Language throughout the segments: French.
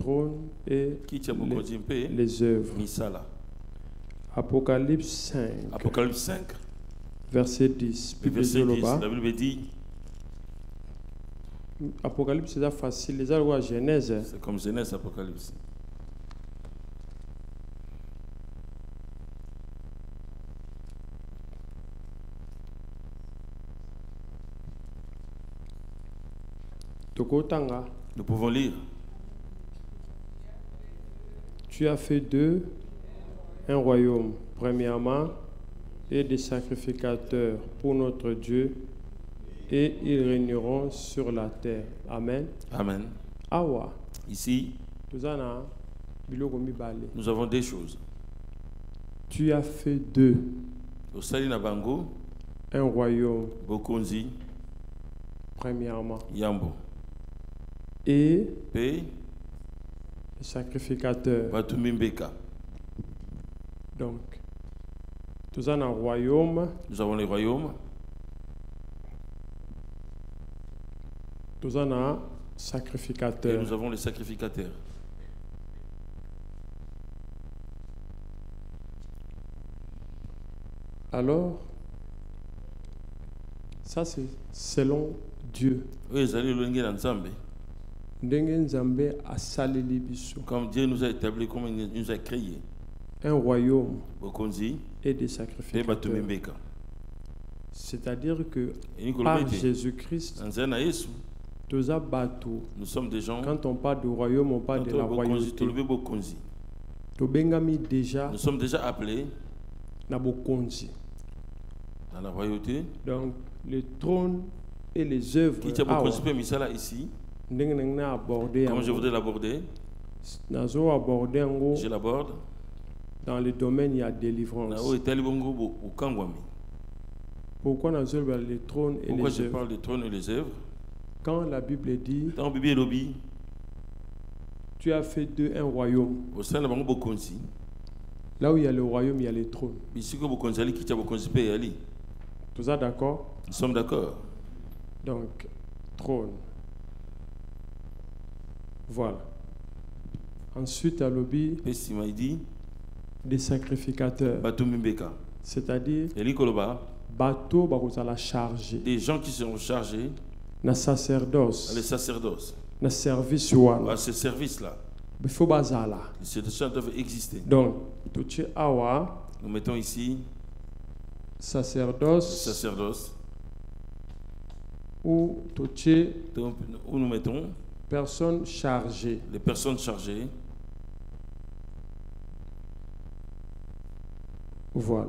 trône et les œuvres. Apocalypse 5. Apocalypse 5. Verset 10. Verset 10, la Bible dit. Apocalypse c'est facile, les lois Genèse. C'est comme Genèse, Apocalypse. Nous pouvons lire. Tu as fait d'eux un royaume, premièrement, et des sacrificateurs pour notre Dieu, et ils régneront sur la terre. Amen. Amen. Awa. Ici, nous avons des choses. Tu as fait d'eux un royaume, premièrement, et les sacrificateurs. Donc, nous avons un royaume. Nous avons les royaumes. Nous avons un sacrificateur. Et nous avons les sacrificateurs. Alors, ça c'est selon Dieu. Oui, comme Dieu nous a établi, comme il nous a créé. Un royaume et des sacrificateurs. C'est-à-dire que par Jésus-Christ, nous sommes des gens. Quand on parle du royaume, on parle de la royauté. Nous sommes déjà appelés dans la royauté. Donc, le trône et les œuvres. Ici, comme je voudrais l'aborder, je l'aborde. Dans le domaine, il y a délivrance. Pourquoi nous avons le trône et Pourquoi les je œuvres? parle du trône et les œuvres? Quand la Bible dit, dans Bible, tu as fait d'eux un royaume. Là où il y a le royaume, il y a le trône. Tout ça d'accord? Nous sommes d'accord. Donc, trône. Voilà. Ensuite, à l'objet des sacrificateurs. C'est-à-dire, bateau la charger. Des gens qui seront chargés. Na sacerdoce. Les sacerdoces. Na service à ce service-là. Ces gens doivent exister. Donc, nous mettons ici sacerdoce. Où nous mettons personnes chargées. Les personnes chargées. Voilà.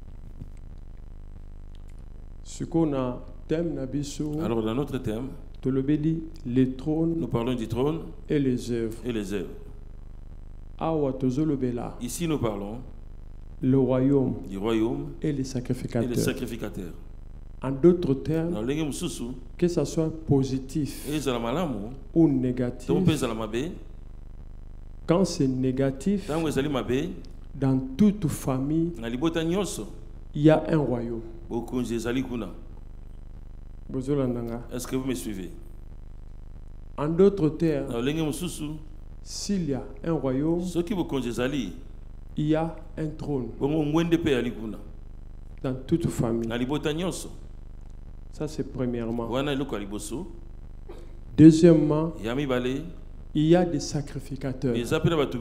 Ce qu'on a thème alors dans notre thème, les trônes, nous parlons du trône et les œuvres. Ici nous parlons le royaume, du royaume et les sacrificateurs. En d'autres termes, que ce soit positif ou négatif, quand c'est négatif, dans toute famille, il y a un royaume. Est-ce que vous me suivez? En d'autres termes, s'il y a un royaume, il y a un trône dans toute famille. Ça, c'est premièrement. Deuxièmement, il y a des sacrificateurs qui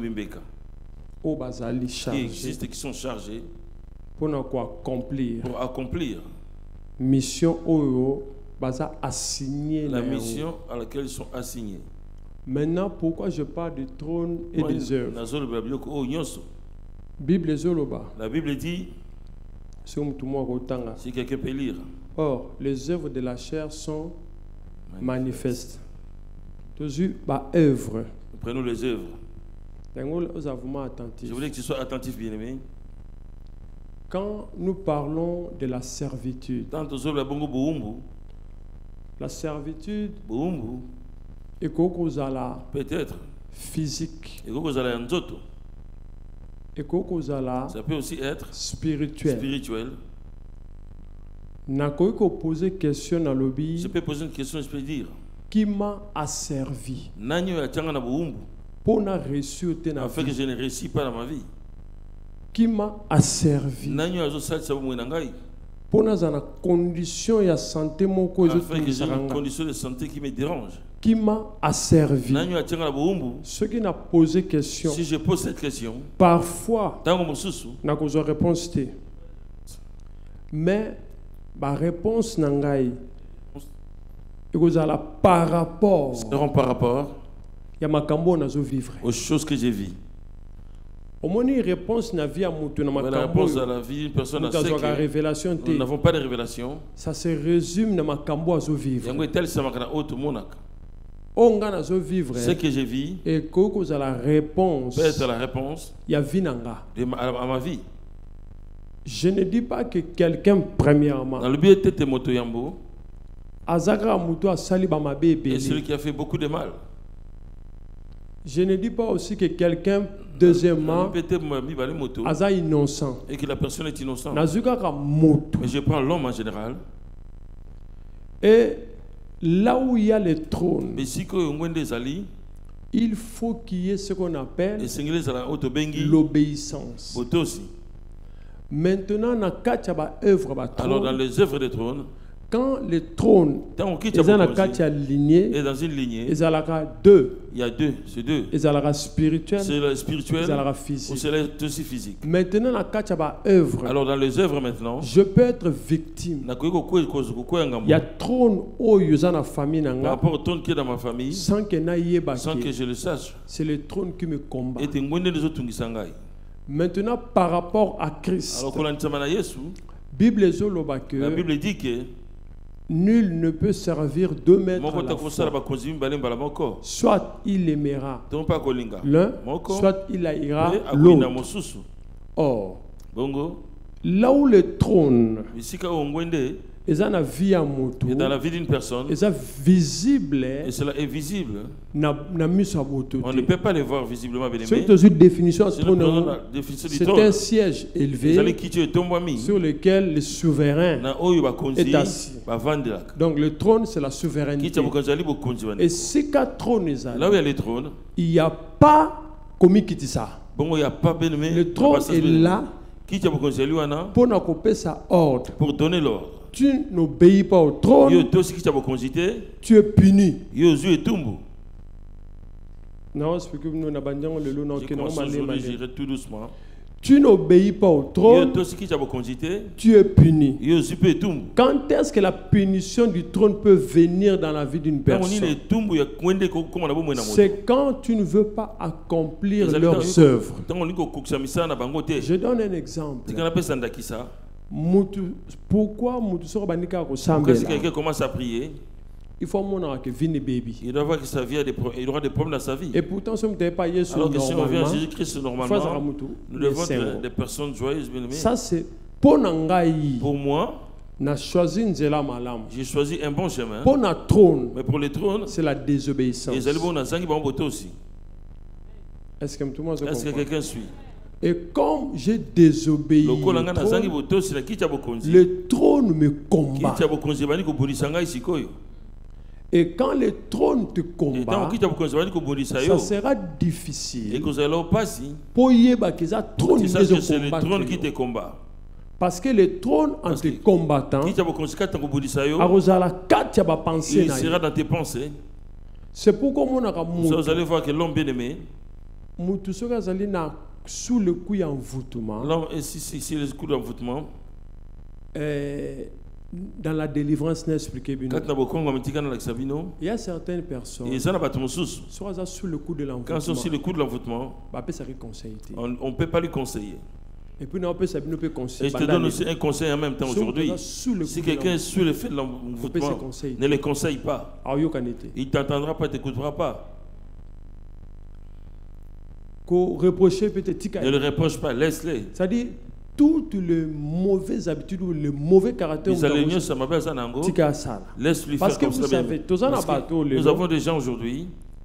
sont chargés pour accomplir mission assigné la mission à laquelle ils sont assignés. Maintenant, pourquoi je parle du trône et des œuvres? La Bible dit, si quelqu'un peut lire, or, les œuvres de la chair sont manifestes. Œuvres. Prenons les œuvres. Je voulais que tu sois attentif, bien-aimé. Quand nous parlons de la servitude, la servitude peut-être physique, ça peut aussi être spirituel. Je peux poser une question, je peux dire, qui m'a asservi? afin que je ne réussis pas dans ma vie. Qui m'a asservi. Pour nous en condition de santé afin que j'ai une condition de santé qui me dérange. Qui m'a asservi. Ceux qui n'ont posé question. Si je pose cette question, parfois, n'a pas réponse. Mais ma réponse n'angai. Par rapport. Par rapport. Il y a ma cambo nazo vivre. Aux choses que j'ai vues. Une réponse na vie à mutu na la réponse à la vie, une personne a révélation. Nous n'avons pas de révélation. Ça se résume dans ma cambo à vivre. Ce que j'ai vu, et que la réponse. Peut être la réponse. Il y a vie nanga. À ma vie. Je ne dis pas que quelqu'un premièrement. Dans le but de moto yambo. Azagra mutu a sali ba ma bébé. Et celui qui a fait beaucoup de mal. Je ne dis pas aussi que quelqu'un, deuxièmement, est innocent. Et que la personne est innocente. Mais je prends l'homme en général. Et là où il y a le trône, il faut qu'il y ait ce qu'on appelle l'obéissance. Maintenant, alors dans les œuvres de trône, quand le trône est dans une lignée, il y a deux. C'est deux. Il y a spirituel. C'est le spirituel. Il y a physique. Ou c'est aussi physique. Maintenant, œuvre. Alors dans les œuvres maintenant, je peux être victime. Il y a trône dans la famille. Par rapport au trône qui est dans ma famille, sans que je le sache. C'est le trône qui me combat. Et maintenant, par rapport à Christ, la Bible dit que nul ne peut servir deux maîtres à la fois. Soit il aimera l'un, soit il haïra l'autre. Or, là où le trône est dans la vie d'une personne, est visible, et cela est visible. On ne peut pas les voir visiblement. C'est un siège élevé sur lequel le souverain est assis. Donc le trône, c'est la souveraineté. Et si quatre trônes là où il y a les trônes, il n'y a pas comme qui ça. Le trône est là pour donner l'ordre. Tu n'obéis pas au trône, tu es puni. Non, tout doucement. Tu n'obéis pas au trône, tu es puni. Quand est-ce que la punition du trône peut venir dans la vie d'une personne? C'est quand tu ne veux pas accomplir leurs œuvres. Je donne un exemple. Pourquoi si quelqu'un commence à prier, il faut que baby. Il doit voir que sa vie il aura des problèmes dans sa vie. Et pourtant, si on ne pas alors que si on vient à Jésus-Christ normalement, nous devons être des personnes joyeuses, bien aimées. Ça c'est pour moi. J'ai choisi un bon chemin. Pour notre trône, mais pour le trône, c'est la désobéissance. Est-ce que quelqu'un suit? Et comme j'ai désobéi, le trône me combat. Et quand le trône te combat, ça sera difficile pour y avoir le trône qui te combat. Parce que le trône en te combattant, il sera dans tes pensées. C'est pourquoi vous allez voir que l'homme bien-aimé, sous le coup d'envoûtement, l'homme est si le coup d'envoûtement, dans la délivrance n'expliqué bien. Il y a certaines personnes qui sont sous le coup de l'envoûtement. Quand ils sont sur le coup de l'envoûtement, on ne peut pas lui conseiller. Et puis on peut conseiller. Et je te donne aussi un conseil en même temps aujourd'hui. Si quelqu'un est sous le fait de l'envoûtement, ne le conseille pas. Il ne t'entendra pas, il ne t'écoutera pas. Ne le reproche pas, laisse-les. C'est-à-dire, toutes les mauvaises habitudes ou les mauvais caractères, laisse-lui faire. Parce que vous savez, nous avons des gens aujourd'hui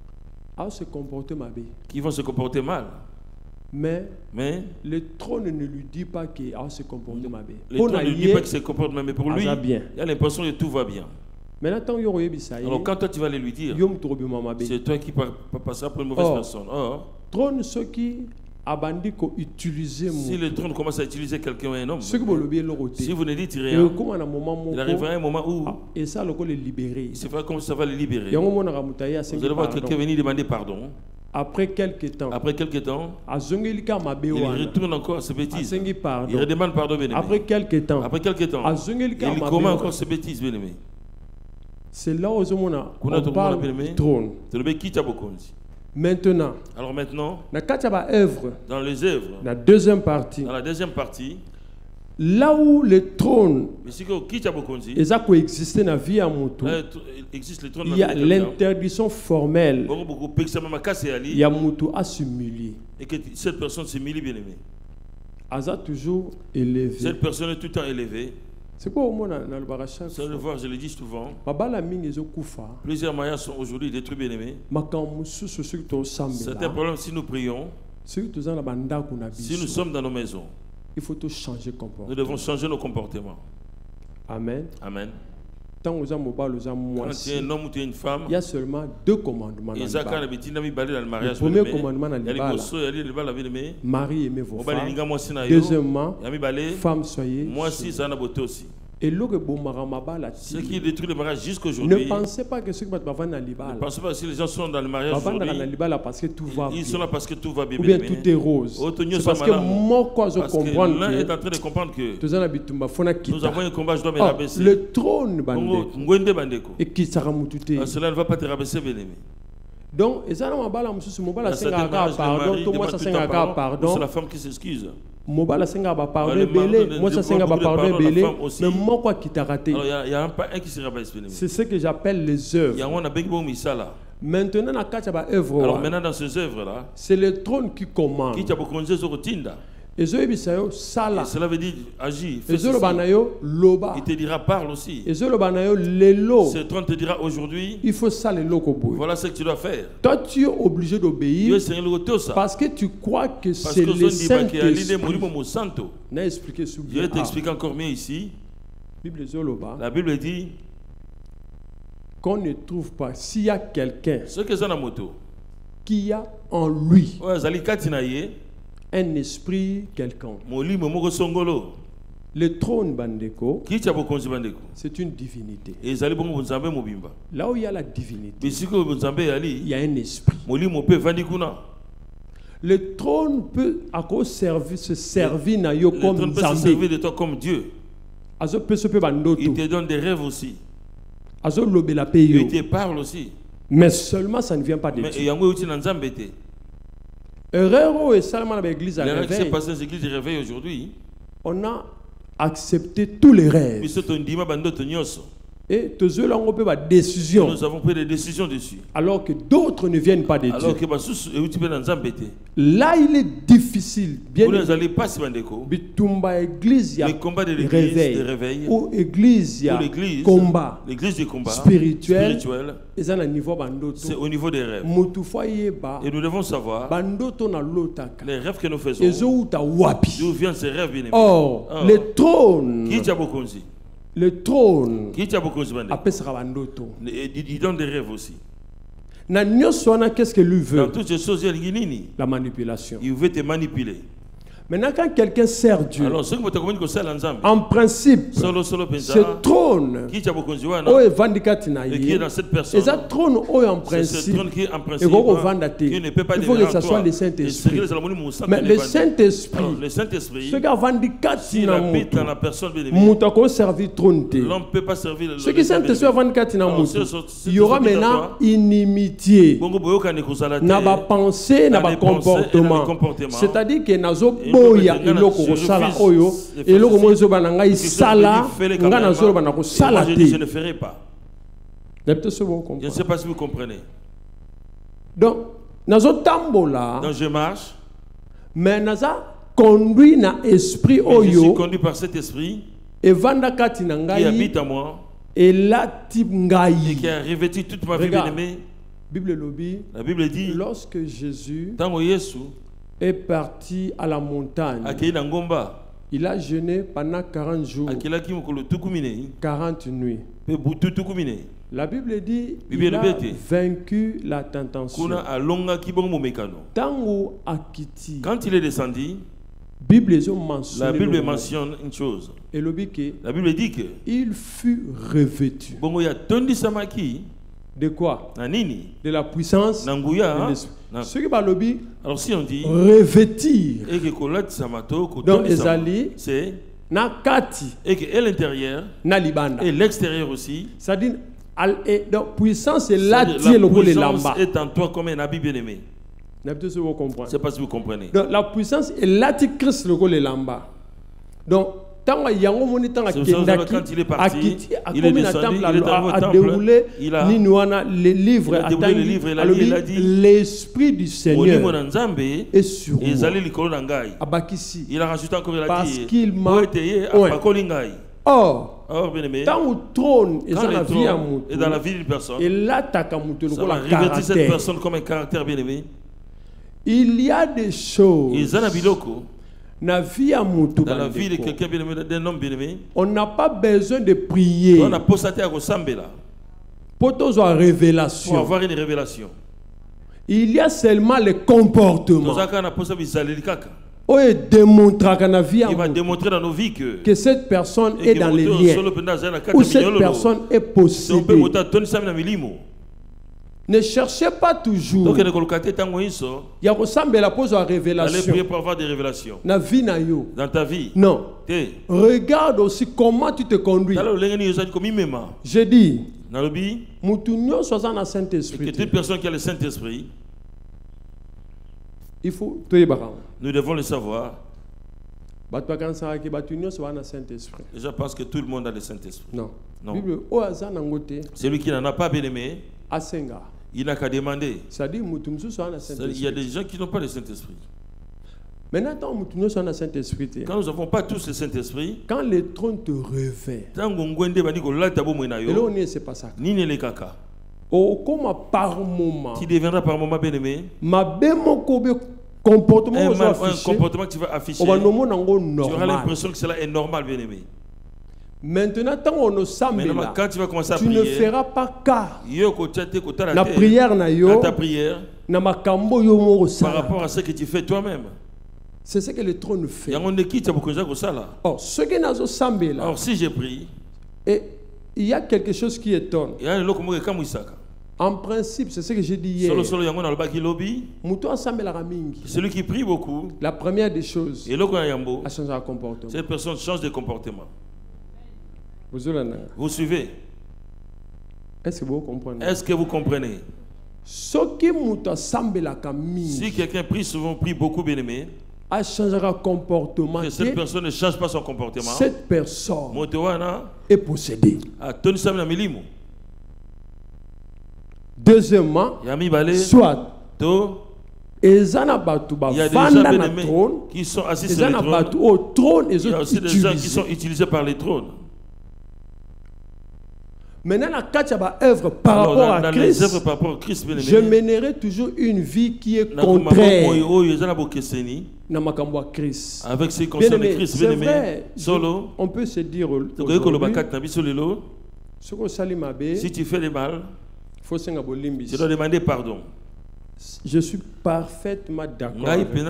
qui vont se comporter mal. Mais le trône ne lui dit pas qu'il se comporte mal. Le trône ne lui dit pas qu'il se comporte mal, mais pour lui, il a l'impression que tout va bien. Alors quand toi tu vas aller lui dire, c'est toi qui passeras pour une mauvaise personne. Trône ceux qui utiliser si le trône commence à utiliser quelqu'un ou un homme, si vous ne dites rien, il arrivera un moment où c'est vrai comme ça va le libérer. Vous allez voir quelqu'un venir demander pardon. Après quelques temps, il retourne encore à ses bêtises. Il redemande pardon, bien-aimé. Après quelques temps, il commet encore ses bêtises, bien-aimé. C'est là où on parle du trône. Maintenant, alors maintenant, dans les œuvres, la deuxième partie, là où le trône existe dans la vie à Moutou, il y a l'interdiction formelle. Il y a Moutou à s'humilier. Et que cette personne s'humilie, bien aimé. Toujours élevé. Cette personne est tout le temps élevée. C'est quoi au monde dans le barrage? Ça le voir, je le dis souvent. Plusieurs mariages sont aujourd'hui détruits, bien aimés. Certains problèmes, si nous prions, si nous sommes dans nos maisons, il faut tout changer comportement. Nous devons changer nos comportements. Amen. Amen. Quand tu es un homme ou une femme, il y a seulement 2 commandements. Le premier commandement dans le mari aimez vos femmes. Deuxièmement, femme soyez. Et ce qui détruit le mariage jusqu'aujourd'hui, ne pensez pas que ceux qui ne pensez pas que si les gens sont dans le mariage aujourd'hui, ils sont là parce que tout va bien. Ou bien tout est rose. C'est parce que l'un est en train de comprendre que nous avons un combat, je dois me rabaisser. Le trône, et qui sera moututé. Cela ne va pas te rabaisser, bien aimé. Donc, c'est la femme qui s'excuse. Mobala senga ba pardon belé, moi ça senga ba pardon belé, mais moi quoi qui t'a raté. Alors il y a un qui se rabaisse. C'est ce que j'appelle les œuvres. Maintenant na kacha ba œuvre. Alors maintenant dans ces œuvres là, c'est le trône qui commande. Qui t'a beaucoup tinda. Et cela veut dire agis. Il te dira parle aussi. Ce trône te dira aujourd'hui. Il faut ça le loco. Voilà ce que tu dois faire. Toi tu es obligé d'obéir parce que tu crois que c'est le Saint-Esprit. Je vais t'expliquer encore mieux ici. La Bible dit qu'on ne trouve pas s'il y a quelqu'un qui a en lui un esprit quelconque. Le trône Bandeko, c'est une divinité. Là où il y a la divinité, il y a un esprit. Le trône peut se servir de toi comme Dieu. Il te donne des rêves aussi. Il te parle aussi. Mais seulement ça ne vient pas de Dieu. L'erreur qui s'est passée dans l'église de réveil aujourd'hui, on a accepté tous les rêves. Et nous avons pris des décisions dessus. Alors que d'autres ne viennent pas de Dieu. Là, il est difficile. Bien les combats de réveil. Ou église, combat spirituel. C'est au niveau des rêves. Et nous devons savoir les rêves que nous faisons. D'où viennent ces rêves, bien-aimés. Or, le trône. Le trône il donne des rêves aussi. Qu'est-ce que lui veut? Dans toutes ces choses, la manipulation. Il veut te manipuler. Maintenant, quand quelqu'un sert Dieu, alors, en principe, ce trône qui est dans cette personne, et ce trône en principe, il faut que ce soit le Saint-Esprit. Mais le Saint-Esprit, ce qui habite dans la personne, l'homme ne peut pas servir ce qui Saint-Esprit il y aura maintenant inimitié, n'a pas pensé, n'a pas comportement. C'est-à-dire que nazo boya eloko kosala oyo eloko mozo bananga sala nga nazo bana kosala te. Je ne ferai pas. Je ne sais pas si vous comprenez. Donc nazo tambola. Donc je marche. Mais naza conduit na esprit oyo. Je suis conduit par cet esprit. Et vanda kati na ngai. Qui habite en moi. Et la type ngai. Et qui a revêtu toute ma vie bien-aimée. La Bible dit. Lorsque Jésus est parti à la montagne, il Il a jeûné pendant 40 jours. 40 nuits. La Bible dit qu'il a vaincu la tentation. Quand il est descendu, la Bible mentionne une chose. La Bible dit que il fut revêtu. De quoi? De la puissance de l'esprit. Alors si on dit revêtir, donc ezali c'est na kati et l'intérieur et l'extérieur aussi. C'est-à-dire donc puissance est là, la puissance est en toi comme un habit bien-aimé. C'est pas si vous comprenez. Donc la puissance est là, Christ le lamba. Donc quand il est parti, il est descendu, il est arrivé au temple, il a déroulé les livres, il a dit l'esprit du Seigneur est sur moi. Il a rajouté encore, il a parce dit qu'il m'a or, quand le trône est dans la vie d'une personne, ça va revêtir cette personne comme un caractère bien-aimé. Il y a des choses dans la vie de quelqu'un bien-aimé, d'un homme bien-aimé, on n'a pas besoin de prier pour avoir une révélation. Il y a seulement le comportement. Il va démontrer dans nos vies que cette personne est dans les liens, ou cette personne est possédée. Ne cherchez pas toujours. Il y a ressemble la pose à révélation. Allez prier pour avoir des révélations. Dans ta vie. Non. Regarde aussi comment tu te conduis. Je dis, que toute personne qui a le Saint-Esprit, il faut nous devons le savoir. Je pense que tout le monde a le Saint-Esprit. Non. Celui qui n'en a pas, bien aimé, il n'a qu'à demander. C'est-à-dire, il y a des gens qui n'ont pas le Saint-Esprit. Quand nous n'avons pas tous le Saint-Esprit, quand le trône te revêt, c'est pas ça. Par moment, qui deviendra par moment bien aimé, un comportement que tu vas afficher, tu auras l'impression que cela est normal, bien aimé. Maintenant, quand tu vas commencer à tu prier, ne feras pas cas la prière à ta prière par rapport à ce que tu fais toi-même. C'est ce que le trône fait. Or, si je prie, et il y a quelque chose qui étonne. En principe, c'est ce que j'ai dit hier. Celui qui prie beaucoup, la première des choses, a changé de comportement. Cette personne change de comportement. Vous suivez? Est-ce que vous comprenez? Est-ce que vous comprenez? Si quelqu'un prie souvent, prie beaucoup, bien aimé, a changé de comportement. Que cette personne ne change pas son comportement. Cette personne est possédée. Deuxièmement, soit il y a des gens bien-aimés qui sont assis sur le trône. Il y a aussi des gens qui sont utilisés par les trônes. Maintenant, par rapport à Christ, je mènerai toujours une vie qui est contraire avec ce qui concerne Christ. C'est vrai, on peut se dire si tu fais le mal, tu dois demander pardon. Je suis parfaitement d'accord.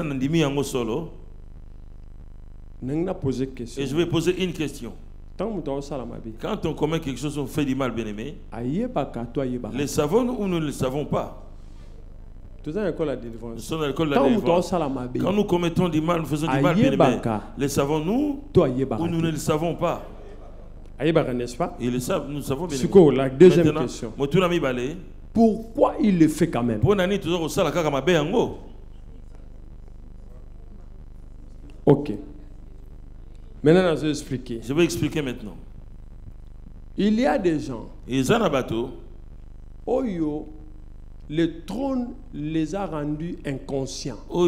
Et je vais poser une question. Quand on commet quelque chose, on fait du mal, bien aimé. Le savons-nous ou nous ne le savons pas? Nous sommes dans l'école de la délivrance. Quand nous commettons du mal, nous faisons du mal, bien aimé. Le savons-nous ou nous ne le savons pas? N'est-ce pas? Ils le savent, nous savons bien aimé. La deuxième question. Pourquoi il le fait quand même? Ok. Maintenant, je vais expliquer maintenant. Il y a des gens. Oyo, le trône les a rendus inconscients. Tous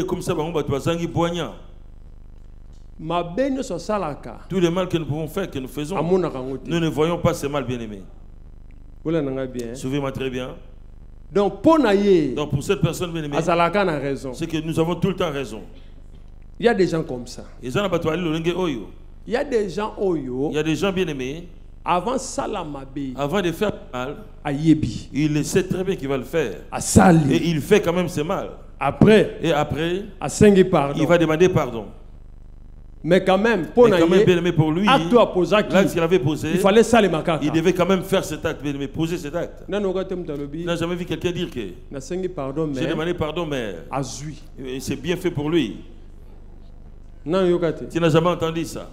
les mal que nous pouvons faire, que nous faisons, nous ne voyons pas ces mal, bien aimés. Suivez-moi très bien. Donc pour cette personne bien aimée, c'est que nous avons tout le temps raison. Il y a des gens comme ça. Il y a des gens oyo. Il y a des gens bien aimés. Avant Salamabe. Avant de faire mal. Il sait très bien qu'il va le faire. Et il fait quand même ce mal. Après. Et après. Il va demander pardon. Mais quand même, bien aimé pour lui, l'acte qu'il avait posé, il fallait ça les macaques. Il devait quand même faire cet acte, bien aimé, poser cet acte. Il n'a jamais vu quelqu'un dire que j'ai demandé pardon, mais c'est bien fait pour lui. Tu n'as jamais entendu ça.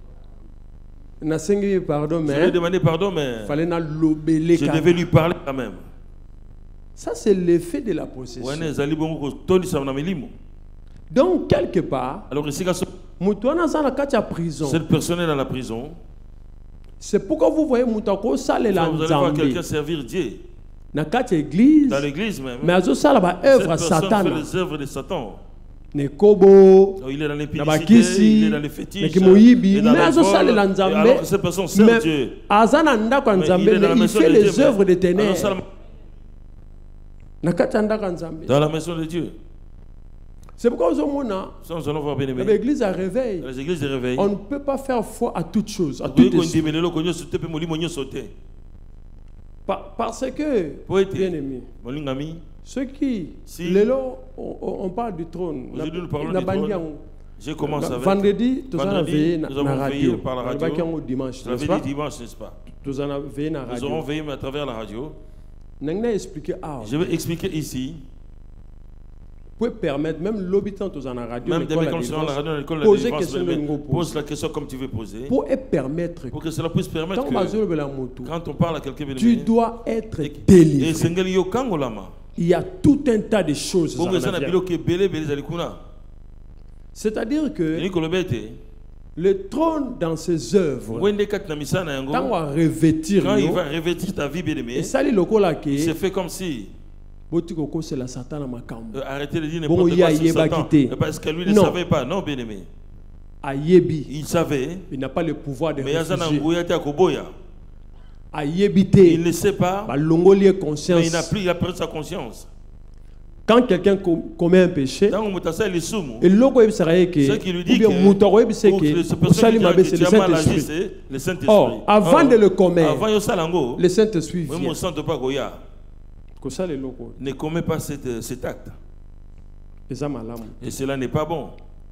Je lui ai demandé pardon, mais je devais lui parler quand même. Ça, c'est l'effet de la possession. Donc, quelque part, cette personne est dans la prison. C'est pourquoi vous voyez vous allez voir quelqu'un servir Dieu. Dans l'église même. Mais cette personne fait les œuvres de Satan. Il est dans l'impudicité, il est dans les fétiches, il est dans la vol, alors que cette personne sert Dieu. Il fait les œuvres des ténèbres. Dans la maison de Dieu. C'est pourquoi l'église a réveil. On ne peut pas faire foi à toutes choses. Parce que, bien aimé, ceux qui, on parle du trône. Aujourd'hui, nous parlons du trône. J'ai commencé avec. Vendredi, nous avons veillé par la radio. Dimanche, n'est-ce pas? Nous aurons veillé à travers la radio. Je vais expliquer ici. Vous pouvez permettre, même l'habitant dans la radio, même poser pose la question comme tu veux poser. Pour permettre que cela puisse permettre que quand on parle à quelqu'un, tu dois être délivré. Il y a tout un tas de choses. C'est-à-dire que le trône dans ses œuvres, quand on va revêtir, il va revêtir ta vie, bien-aimé, et ça, il se fait comme si c'est la Satan. Arrêtez de dire n'importe quoi sur Satan. Parce que lui ne savait pas. Non, bien-aimé. Il savait. Il n'a pas le pouvoir de réfugier. Il ne sait pas. Mais il a perdu sa conscience. Quand quelqu'un commet un péché, et l'autre qui lui dit que le Saint-Esprit. Or, avant de le commettre, le Saint-Esprit vient. Ne commet pas cet acte. Et cela n'est pas bon.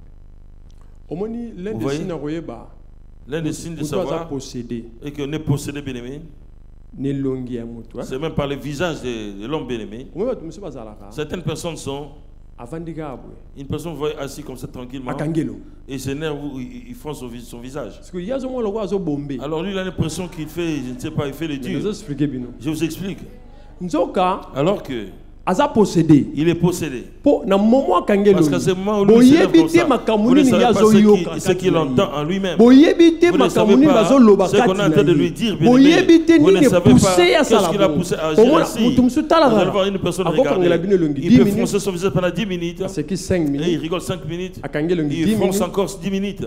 L'un des signes de savoir et qu'on est possédé, bien-aimé. C'est même par le visage de l'homme bien-aimé. Certaines personnes sont. Une personne voit assis comme ça tranquillement. Et ses nerfs, ils font son visage. Alors lui, il a l'impression qu'il fait, je ne sais pas, il fait le dur. Je vous explique. Alors que il est possédé. Parce qu'à ce moment où lui se lève comme ça, vous ne savez pas ce qu'il entend en lui-même. Vous ne savez pas ce qu'on est en train de lui dire. Vous ne savez pas ce qu'il a poussé à agir ainsi. Vous allez voir une personne regarder. Il peut froncer son visage pendant 10 minutes. Et il rigole 5 minutes. Il fronce encore 10 minutes.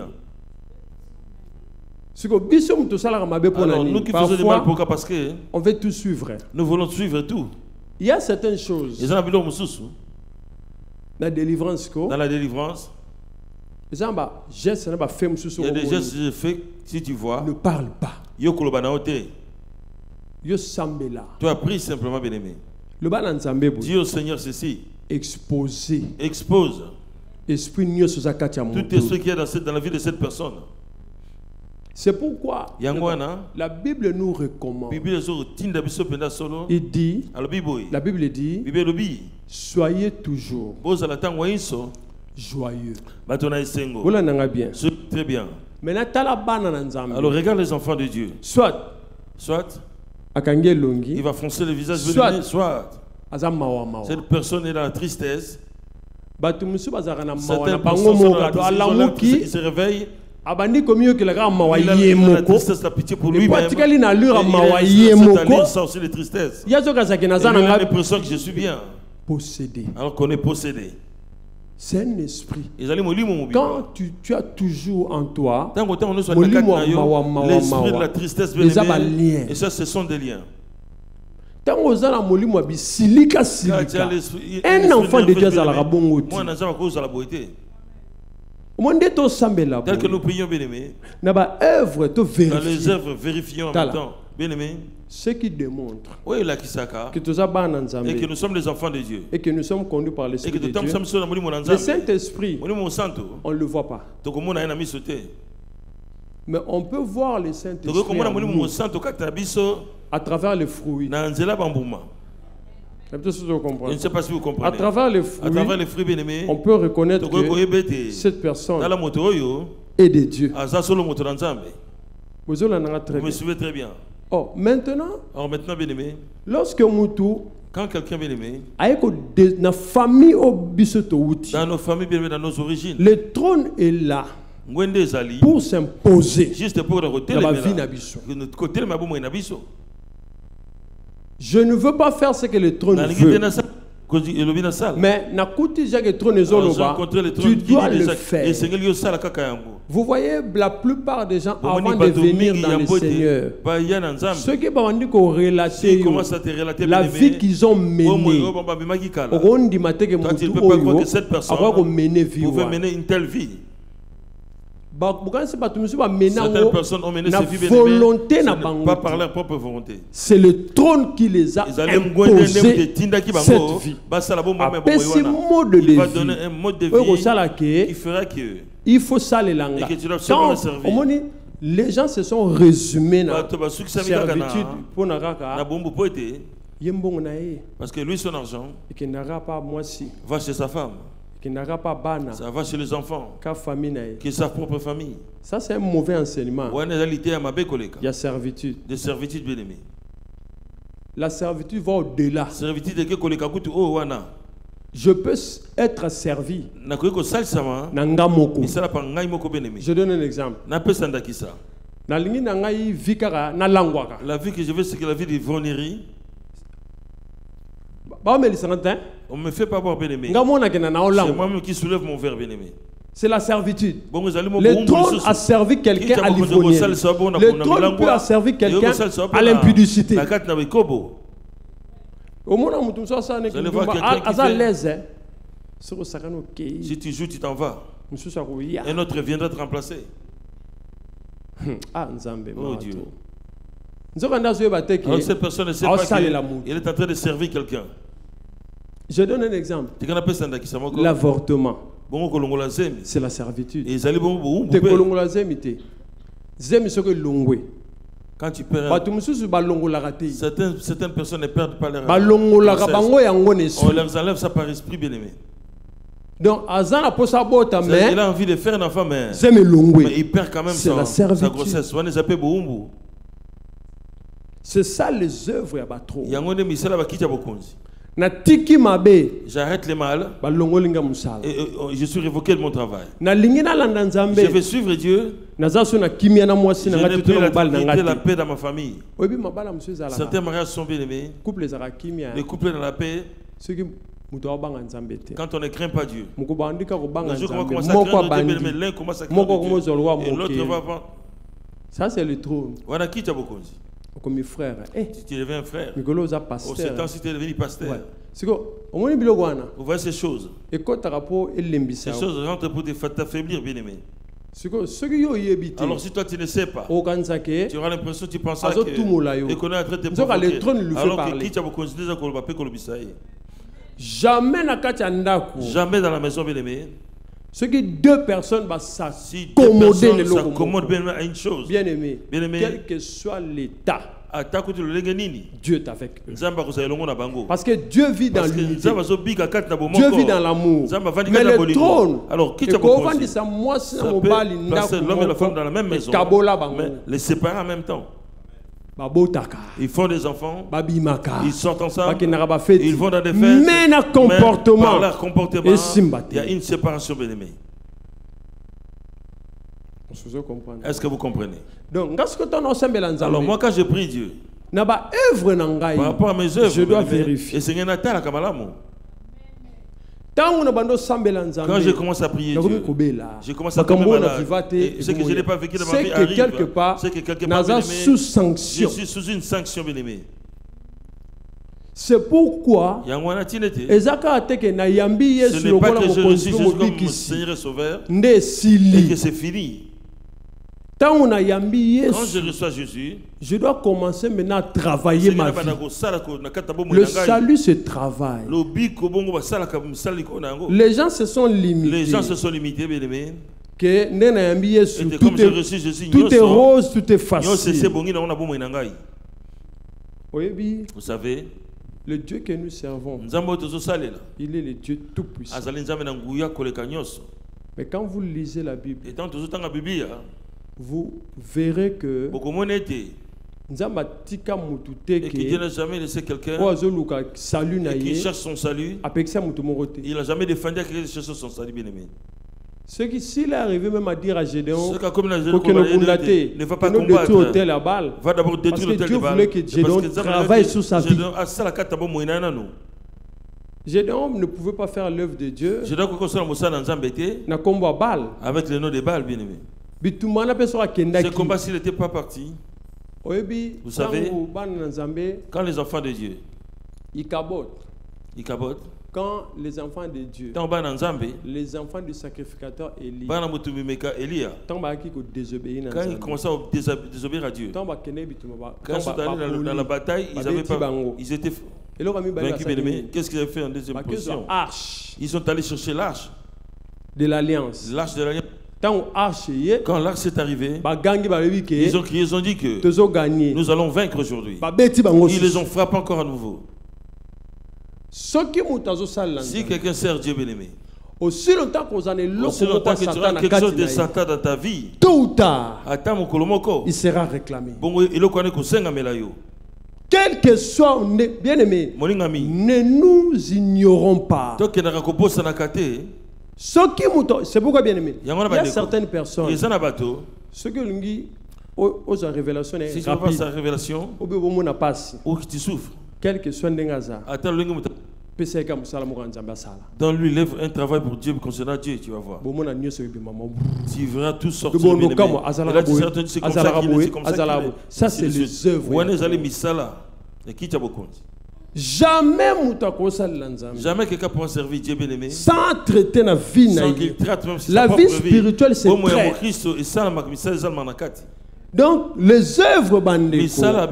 Alors nous qui faisons du mal, pourquoi? Parce que on veut tout suivre. Nous voulons suivre tout. Il y a certaines choses. Dans la délivrance. Il y a des gestes faits, si tu vois. Ne parle pas. Tu as pris simplement, bien-aimé. Dis au Seigneur ceci. Exposer. Expose. Tout esprit qui est dans la vie de cette personne. C'est pourquoi la Bible nous recommande. Il dit, la Bible dit, soyez toujours joyeux. Vous l'entendez bien. Très bien. Maintenant, alors regarde les enfants de Dieu. Soit il va foncer le visage, soit cette personne est dans la tristesse. Certaines personnes sont dans la tristesse, ils se réveillent. Il a tristesse, la pitié pour lui-même. Il a sorti de tristesse. Il a l'impression que je suis bien. Possédé. Alors qu'on est possédé. C'est un esprit. Quand tu as toujours en toi l'esprit de la tristesse, et ça, ce sont des liens. Un enfant de Dieu a la bonne. Tel que nous prions, bien-aimés, dans les œuvres vérifions en même temps, bien-aimés, ce qui démontre que nous sommes les enfants de Dieu et que nous sommes conduits par l'Esprit de Dieu. Le Saint-Esprit, on ne le voit pas. Mais on peut voir le Saint-Esprit à travers les fruits. Je ne sais pas si vous comprenez. À travers les fruits, bien-aimés, on peut reconnaître que cette personne est de Dieu. Vous me suivez très bien. Oh, maintenant, bien-aimé, lorsque Moutou, quand quelqu'un bien-aimé, dans nos familles, dans nos origines, le trône est là pour s'imposer juste pour dans la vie d'Abisso. Je ne veux pas faire ce que le trône veut. Mais tu dois le faire. Vous voyez, la plupart des gens, avant de venir dans le Seigneur, ceux qui ont relaté la vie qu'ils ont menée, tu ne peux pas croire que cette personne pouvait mener une telle vie. Certaines personnes ont mené cette vie volonté, pas par leur propre volonté. C'est le trône qui les a imposé cette vie. Il va donner un mode de vie qui fera que il faut ça les langues. Les gens se sont résumés dans la servitude pour parce que lui son argent va chez sa femme, ça va chez les enfants qui sa propre famille. Ça c'est un mauvais enseignement. Il y a servitude. De servitude bien aimé. La servitude va au-delà. Servitude que je peux être servi. Je donne un exemple. La vie que je veux, c'est que la vie de vonnerie. On ne me fait pas boire bien-aimé. C'est moi-même qui soulève mon verre bien-aimé. C'est la servitude. Le trône a servi quelqu'un à l'ivrognerie. Le trône peut servir quelqu'un à l'impudicité. Au moment où tu sors ça, si tu joues, tu t'en vas. Un autre viendra te remplacer. Oh Dieu. Alors cette personne ne sait pas qu'il est en train de servir quelqu'un. Je donne un exemple. L'avortement. C'est la servitude. Quand tu perds, certaines personnes ne perdent pas leur on leur enlève ça par esprit bien-aimé. Donc, il a envie de faire un enfant, mais il perd quand même sa grossesse. C'est ça les œuvres à Batro. J'arrête les mal et je suis révoqué de mon travail. Je vais suivre Dieu. Je n'ai plus la paix dans ma famille. Certains mariages sont bien aimés. Les couples dans la paît. Quand on ne craint pas Dieu. Le jour qu'on va commencer à craindre Dieu, l'un commence à craindre Dieu et l'autre va vendre. Ça c'est le trône. Voilà qui t'a beaucoup dit. Comme mes frères. Si tu deviens un frère, au ce temps, si tu es devenu pasteur, vous voyez ces choses. Ces choses rentrent pour t'affaiblir, bien-aimé. Alors si toi tu ne sais pas, tu auras l'impression que tu penses que qu'on est en train de te provoquer. Alors que qui t'a beaucoup dit jamais dans la maison, bien-aimé. Ce qui deux personnes s'accommodent à une chose. Bien aimé, quel que soit l'état, Dieu est avec eux. Parce que Dieu vit dans l'unité. Dieu vit dans l'amour. Mais le trône, alors qui l'homme et la femme dans la même maison, mais les séparer en même temps. Ils font des enfants, ils sortent ensemble, ils vont dans des fêtes, mais par leur comportement, il y a une séparation, bien-aimée. Est-ce que vous comprenez? Donc, alors moi quand je prie Dieu, par rapport à mes œuvres, je dois vérifier. Et c'est quand je commence à prier Dieu, je commence à tomber malade. Et ce que je n'ai pas vécu dans ma vie arrive. Quelque part, je suis sous sanction, bien-aimé. C'est pourquoi ce n'est pas que je reçus Jésus comme mon Seigneur et Sauveur et que c'est fini. Quand je reçois Jésus, je dois commencer maintenant à travailler ma vie. Le salut se travaille. Les gens se sont limités. Que tout est rose, tout est facile. Oui, vous savez, le Dieu que nous servons, il est le Dieu tout-puissant. Mais quand vous lisez la Bible, vous verrez que Dieu n'a jamais laissé quelqu'un qui cherche son salut. Il n'a jamais défendu quelqu'un qui cherche son salut, bien-aimé. Ce qui, s'il est arrivé même à dire à Gédéon ne va pas combattre, va d'abord détruire l'autel de Baal, Dieu voulait que Gédéon travaille sur sa vie. Gédéon ne pouvait pas faire l'œuvre de Dieu avec le nom de Baal, bien-aimé. Ce combat, s'il n'était pas parti, vous savez, quand les enfants de Dieu, ils cabotent. Quand les enfants de Dieu, les enfants du sacrificateur Élie, quand ils commençaient à désobéir à Dieu, quand ils sont allés dans la bataille, ils étaient vaincus, bien-aimés. Qu'est-ce qu'ils avaient fait en deuxième position? Ils sont allés chercher l'arche de l'alliance. Quand l'arche est arrivée, ils ont crié, ils ont dit que nous allons vaincre aujourd'hui. Ils les ont frappés encore à nouveau. Si quelqu'un sert Dieu, bien-aimé, aussi longtemps que tu auras quelque chose de Satan dans ta vie, tôt ou tard, il sera réclamé. Quel que soit, bien-aimé, ne nous ignorons pas. C'est pourquoi, bien-aimé, il y a certaines personnes, ce que l'on dit aux révélations est rapide, ou que tu souffres, quel que soit l'engaza, dans lui, lève un travail pour Dieu, concernant Dieu, tu vas voir. Tu verras toutes sortes de bien-aimés. Ça, c'est les œuvres. Jamais quelqu'un pourra servir Dieu, bien-aimé, sans traiter la vie. La vie spirituelle, c'est traite. Donc, les œuvres bandées,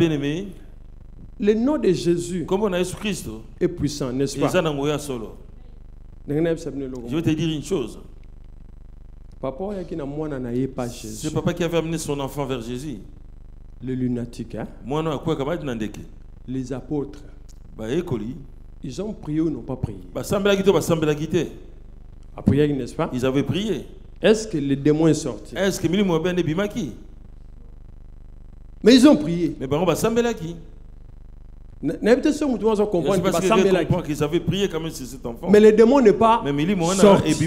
le nom de Jésus est puissant, n'est-ce pas? Je vais te dire une chose. C'est papa qui avait amené son enfant vers Jésus. Le lunatique, hein? Les apôtres, ils ont prié ou n'ont pas prié? A prié, n'est-ce pas? Ils avaient prié. Est-ce que les démons sont sortis? Est-ce que mais ils ont prié. Mais on va s'embelaki. Qu'ils avaient prié quand même sur cet enfant. Mais les démons n'est pas sortis.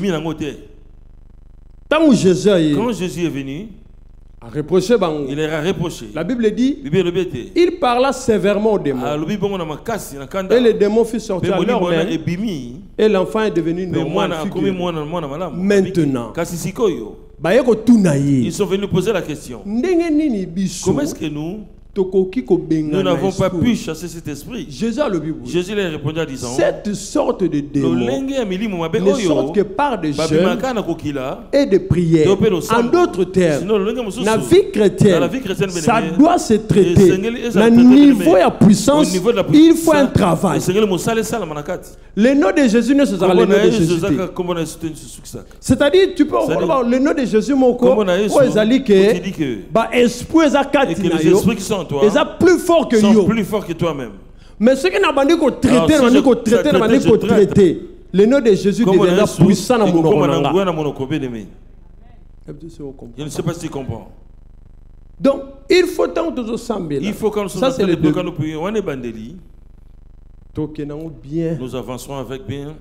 Quand Jésus est venu, il leur a reproché. La Bible dit, il parla sévèrement aux démons. Et les démons furent sortis à leur main. Et l'enfant est devenu normal. Maintenant, ils sont venus poser la question. Comment est-ce que nous n'avons pas pu chasser cet esprit? Jésus leur a répondu en disant, cette sorte de démon ne sortent que par des jeûnes et des prières. En d'autres termes, la vie chrétienne, ça doit se traiter. Le niveau et la puissance, il faut un travail. Le nom de Jésus ne se sera le nom de Jésus. C'est-à-dire, tu peux voir le nom de Jésus, mon corps, où ils allaient que les esprits qui sont en toi, ils sont plus forts que toi-même. Mais ce qui n'a pas dit qu'on traiter, le nom de Jésus deviendra puissant dans mon corps. Je ne sais pas si tu comprends. Donc, il faut tant de s'embêter. Il faut quand nous sommes quand nous prions, on est bandeli. Nous avancerons avec bien.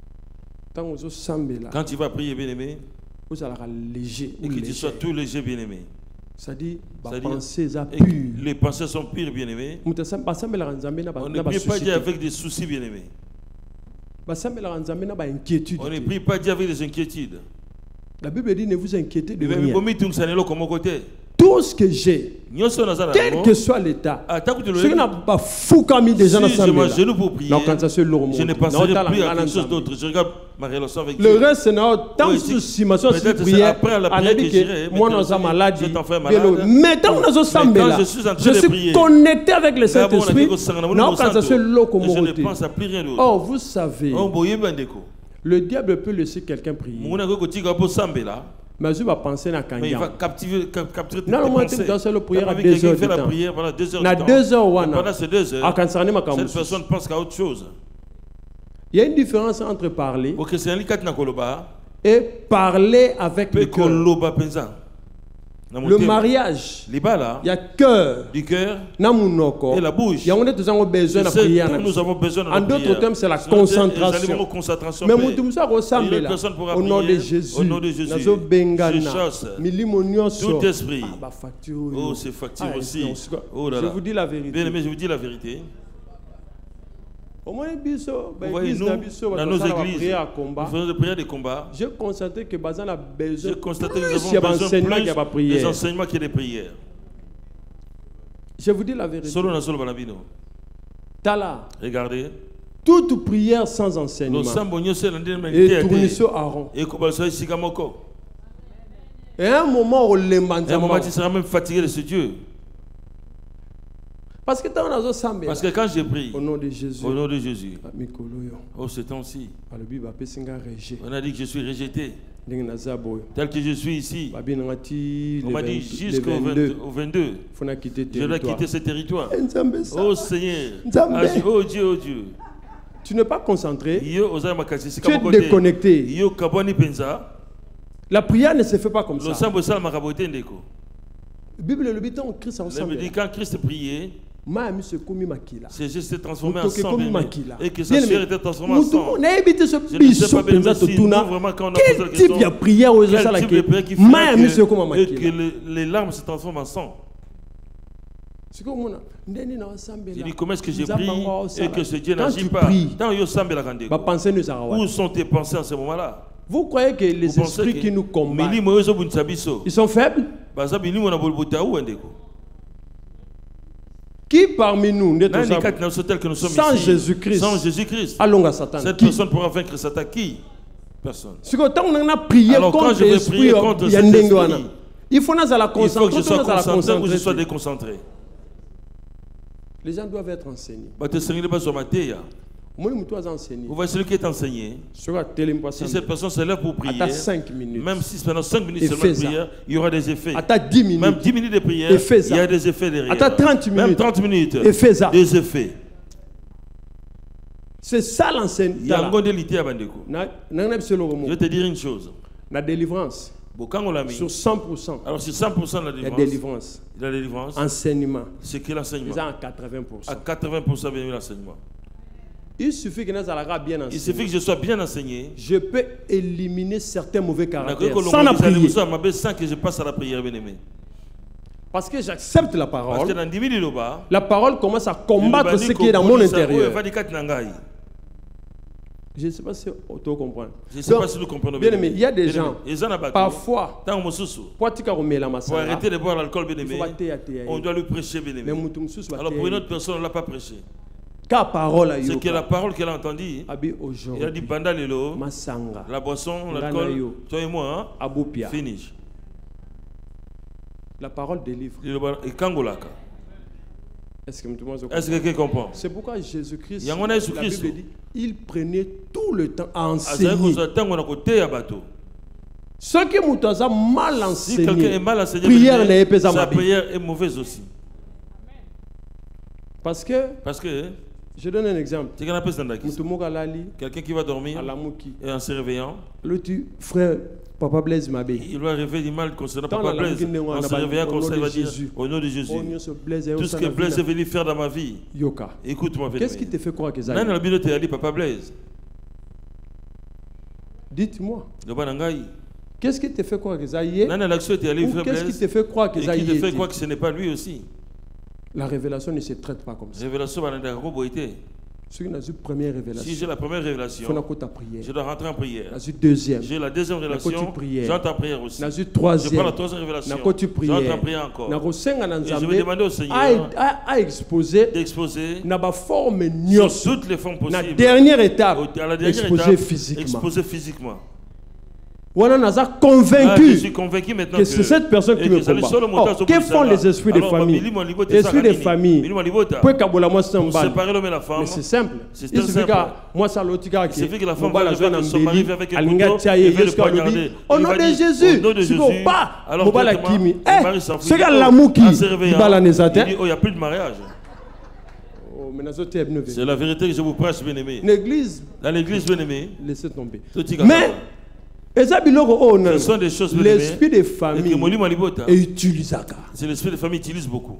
Quand tu vas prier, bien-aimé, et que tu sois tout léger, bien-aimé. C'est-à-dire, les pensées sont pures, bien-aimés. On ne prie pas Dieu avec des soucis, bien-aimés. On ne prie pas Dieu avec des inquiétudes. La Bible dit, ne vous inquiétez de rien. tout ce que j'ai, quel que soit l'état, ce qui n'a pas fou comme des gens je ne pense plus à quelque chose d'autre. Je regarde ma relation avec Dieu. Le reste, c'est tant que si ma soeur prière, après la prière que j'irai, moi, nous sommes malades. Mais tant que nous sommes malades, je suis connecté avec le Saint-Esprit. Je ne pense à plus rien d'autre. Oh, vous savez, le diable peut laisser quelqu'un prier. Mais je vais penser à mais il va capturer tes pensées. Quelqu'un fait la prière pendant 2 heures de temps. Pendant ces 2 heures, cette personne pense qu'à autre chose. Il y a une différence entre parler et parler avec le cœur. Le mariage, il y a cœur, et la bouche. Il y a besoin de prière. En d'autres termes, c'est la concentration. Mais au nom de Jésus, je chasse tout esprit. Oh, c'est facture aussi. Oh là là. Je vous dis la vérité. Bien aimé, je vous dis la vérité. Vous voyez, nous, dans nos églises, nous faisons des prières de combat. J'ai constaté que nous avons besoin des enseignements qui des prières. Je vous dis la vérité. Regardez. Toute prière sans enseignement et tourner sur Aaron. Et à un moment où tu seras même fatigué de ce Dieu. Parce que quand j'ai prié au nom de Jésus, oh, ce temps-ci, on a dit que je suis rejeté. Tel que je suis ici, on m'a dit jusqu'au 22, je dois quitter ce territoire. Oh Seigneur, oh Dieu, oh Dieu. Tu n'es pas concentré, tu es déconnecté. La prière ne se fait pas comme ça. La Bible le dit quand Christ priait, c'est juste transformé en sang, et que sa chair était transformée en sang. Je ne sais pas bien si nous, vraiment, quand on a posé la question, quel type de prière qui fait et que les larmes se transforment en sang. Il dit comment est-ce que j'ai prié et que ce Dieu n'agit pas. Où sont tes pensées à ce moment-là? Vous croyez que les esprits qui nous combattent, ils sont faibles? Qui parmi nous sans Jésus-Christ, allons à Satan? Cette personne pourra vaincre Satan. Qui? Personne. On a prié contre l'esprit, il faut que je sois concentré ou je sois déconcentré. Les gens doivent être enseignés. Vous voyez celui qui est enseigné. Si cette personne se lève pour prier, même si pendant 5 minutes seulement de prière, il y aura des effets. Même 10 minutes de prière, il y a des effets derrière. Même 30 minutes, des effets. C'est ça l'enseignement. Je vais te dire une chose. La délivrance. Sur 100%. Alors sur 100% de la délivrance, la délivrance, enseignement. C'est que l'enseignement. À 80%. À 80% bien l'enseignement. Il suffit que je sois bien enseigné. Je peux éliminer certains mauvais caractères sans la prière. Sans que je passe à la prière, bien aimé. Parce que j'accepte la parole. Parce que dans la parole commence à combattre ce qui est dans mon intérieur. Je ne sais pas si tu comprends. Je ne sais pas si nous comprenons bien. Il y a des gens, parfois, pour arrêter de boire l'alcool, bien aimé, on doit lui prêcher, bien aimé. Alors pour une autre personne, on ne l'a pas prêché. C'est que la parole qu'elle a entendue, il a dit Banda Lelo, la boisson, l'alcool, toi et moi, finish. La parole délivre. Et Kangolaka. Est-ce que quelqu'un comprend? C'est pourquoi Jésus-Christ, la Bible dit, il prenait tout le temps à enseigner. Ceux qui ont mal enseigné, prière n'est pas sa prière est mauvaise aussi. Parce que je donne un exemple. Quelqu'un qui va dormir et en se réveillant, frère Papa Blaise Mabé, il va rêver du mal concernant Papa Blaise. En se réveillant comme ça, il va dire au nom de Jésus, tout ce que Blaise est venu faire dans ma vie, écoute-moi. Qu'est-ce qui te fait croire que ça? Non, la Bible te dit Papa Blaise. Dites-moi. Qu'est-ce qui te fait croire que ça y est? Qu'est-ce qui te fait croire que ça y est? Qui te fait croire que ce n'est pas lui aussi? La révélation ne se traite pas comme ça. Révélation, Si j'ai la première révélation, je dois rentrer en prière. J'ai la deuxième révélation, j'entre en prière aussi. Je prends la troisième révélation, j'entre en prière encore. Et je vais demander au Seigneur d'exposer sur toutes les formes possibles. La dernière étape, à la dernière étape, exposer physiquement. Je suis convaincu maintenant que c'est cette personne qui me combat. Que font les esprits des familles? Les esprits des familles. Séparer l'homme et la femme. Mais c'est simple. Il suffit que la femme va avec son mari avec un couteau et veut le poignarder. Au nom de Jésus. Au nom de Jésus. Alors c'est l'amour qui va il dit, oh, il n'y a plus de mariage. C'est la vérité que je vous prêche, bien-aimé. Dans l'église, bien-aimé. Laissez tomber. Mais ce sont des choses l'esprit des familles utilise. C'est l'esprit des familles utilise beaucoup.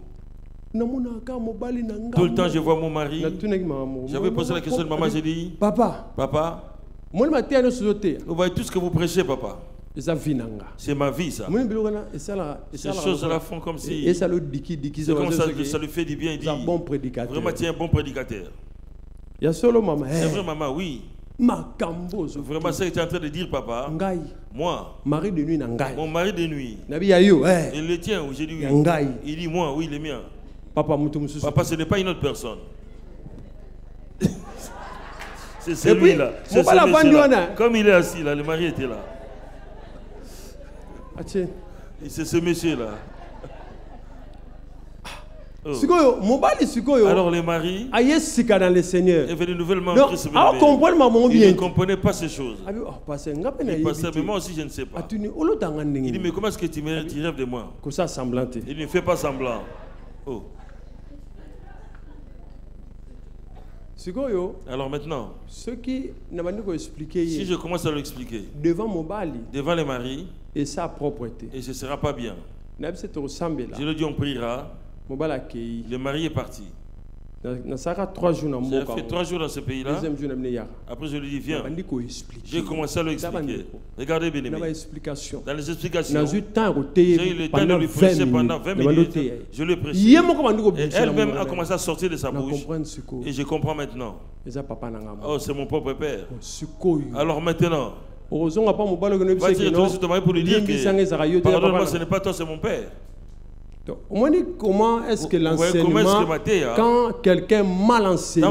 Tout le temps, je vois mon mari. J'avais posé la question de maman, j'ai dit, Papa, vous voyez tout ce que vous prêchez, papa. C'est ma vie, ça. Ces choses-là font comme si... C'est comme ça lui fait du bien. Il dit, vraiment, tu es un bon prédicateur. C'est vrai, maman, oui. Vraiment, ce que tu es en train de dire, papa. Moi, mon mari de nuit. Et le tien, j'ai dit oui. Il dit moi, oui, le mien. Papa, ce n'est pas une autre personne. C'est celui-là. Comme il est assis là, le mari était là. C'est ce monsieur-là. Oh. Alors les maris est venu nouvellement en Christ. Il ne comprenait pas ces choses. Il pensait, mais moi aussi je ne sais pas. Il dit, mais comment est-ce que tu rêves de moi? Il ne fait pas semblant. Oh. Alors maintenant, si je commence à l'expliquer devant les maris, et sa propreté, et ce ne sera pas bien. Je le dis, on priera. Le mari est parti. J'ai fait 3 jours dans ce pays-là. Après, je lui dis, viens. J'ai commencé à lui expliquer. Regardez bien, dans les explications, j'ai eu le temps de lui prêcher pendant 20 minutes. Je lui ai prêché. Et elle-même a commencé à sortir de sa bouche. Et je comprends maintenant. Oh, c'est mon propre père. Alors maintenant, va dire ton mari pour lui dire que pardonne-moi, ce n'est pas toi, c'est mon père. Comment est-ce que l'enseignement, quand quelqu'un mal enseigné,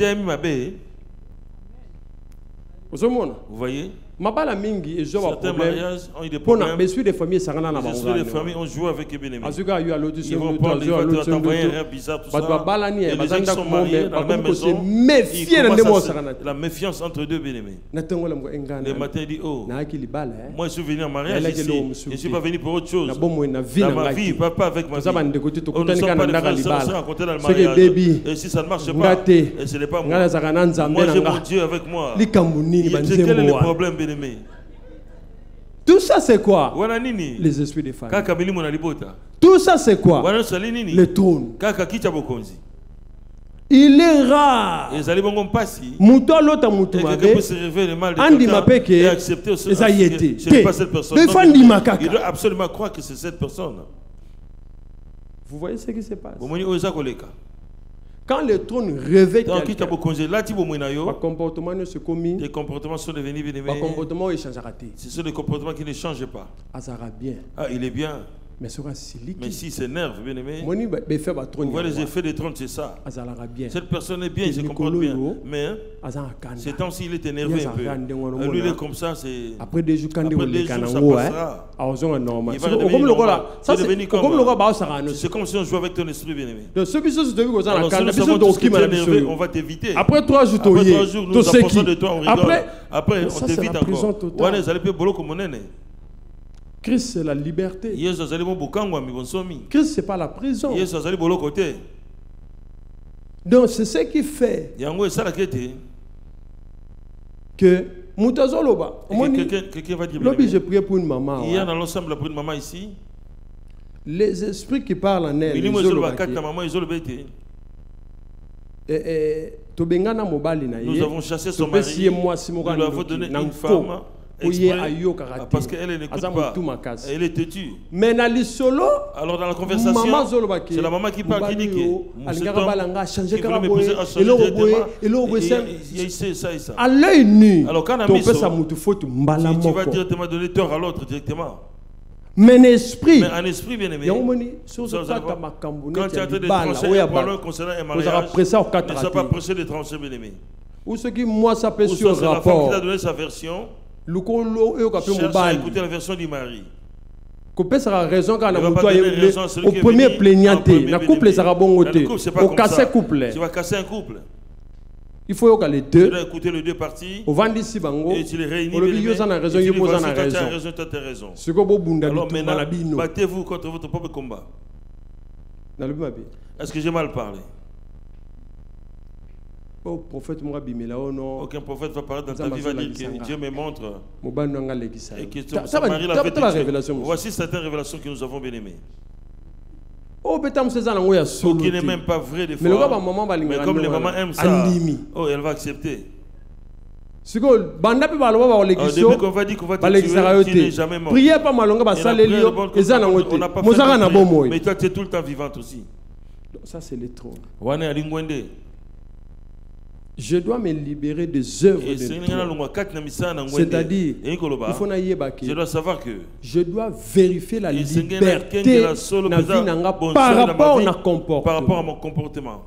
vous voyez, certains mariages ont eu des problèmes. Les esprits des familles ont joué avec les bénéfices. Ils vont t'envoyer un rêve bizarre, tout ça. Et les gens qui sont mariés dans la même maison, la méfiance entre deux bénéfices. Le matin, il dit, oh, moi je suis venu en mariage ici. Je ne suis pas venu pour autre chose. Dans ma vie, pas avec ma vie. On ne sommes pas des frères, on s'est rencontrés dans le mariage. Et si ça ne marche pas, ce n'est pas moi. Moi j'ai mon Dieu avec moi. Quel est le problème, bien-aimé? Tout ça c'est quoi? Les esprits des femmes. Tout ça c'est quoi? Le trône. Il est rare. Mouton l'autre mouton Andi mapeke et accepter il doit absolument croire que c'est cette personne. Vous voyez ce qui se passe? Quand le trône réveille quelqu'un, les comportements sont devenus ce sont des comportements qui ne changent pas. Ah, il est bien. Mais s'il s'énerve, bien aimé, vous voyez les effets des trônes, c'est ça. Cette personne est bien, il se comporte bien. Mais ces temps-ci, il est énervé un peu. Lui, il est comme ça, c'est... Après des jours, ça passera. Il va redevenir normal. C'est comme si on jouait avec ton esprit, bien aimé. Alors, si nous savons tout ce qui t'énerve, on va t'éviter. Après 3 jours, nous approchons de toi, on rigole. Après, on t'évite encore. Christ, c'est la liberté. Christ, c'est pas la prison. Donc, c'est ce qui fait que quelqu'un va dire, j'ai prié pour une maman. Hier, dans l'ensemble, pour une maman ici, les esprits qui parlent en elle, nous avons chassé son mari, nous lui avons donné une femme. parce qu'elle n'écoute pas. Elle est têtue. Mais dans le solo, alors dans la conversation, c'est la maman qui parle, qui dit que à l'œil nu, alors quand tu vas directement donner tort à l'autre directement. Mais en esprit, bien aimé, quand tu as des tranchées concernant un mariage, ne sois pas pressé de trancher, bien aimé. Ou ce qui moi ça peut sur rapport. La femme qui a donné sa version. Cherche à écouter la version du mari. Couper sera raison quand au premier plaignant, la couple sera bon côté. Au casser couple. Tu vas casser un couple. Il faut que les deux. Tu dois écouter les deux parties. Au vent d'ici bango. Et tu les réunis. Au lieu de raison, il pose en raison. Tu as raison. Ce que vous bunda. Alors maintenant, battez-vous contre votre propre combat. Est-ce que j'ai mal parlé? Aucun prophète va parler dans ta vie, va dire que Dieu me montre et que ton mari l'a fait. Voici certaines révélations que nous avons bien aimées. Qui n'est même pas vrai des fois. Mais comme les mamans aiment ça, elle va accepter. Au début qu'on va dire qu'on va te tuer, tu n'es jamais mort. Priez pas malonga basaleli on n'a pas fait, mais toi tu es tout le temps vivante aussi. Ça c'est le trône. Je dois me libérer des œuvres de trône. C'est-à-dire, je dois savoir que je dois vérifier la liberté par rapport à mon comportement.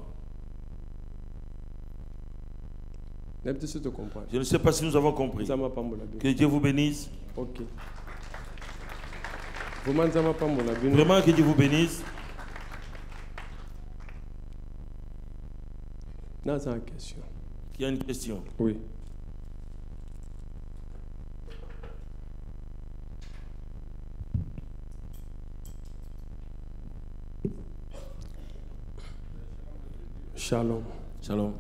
Je ne sais pas si nous avons compris. Que Dieu vous bénisse. Okay. Vraiment que Dieu vous bénisse. Dans une question. Il y a une question. Oui. Shalom. Shalom.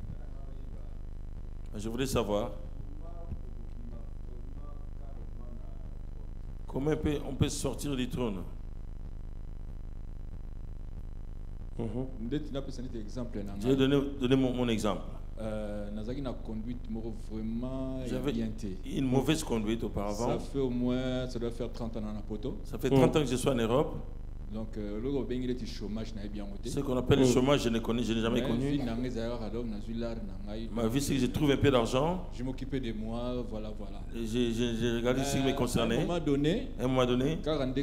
Je voulais savoir comment on peut sortir du trône. Je vais donner mon exemple. J'avais une mauvaise conduite auparavant. Ça doit faire 30 ans dans la poto. Ça fait 30 ans que je suis en Europe. Donc, le chômage n'a bien ce qu'on appelle le chômage, je n'ai jamais connu. Ma vie, c'est que je trouve un peu d'argent. Je m'occupais de moi, voilà. Et j'ai regardé ce qui me concernait. À un moment donné,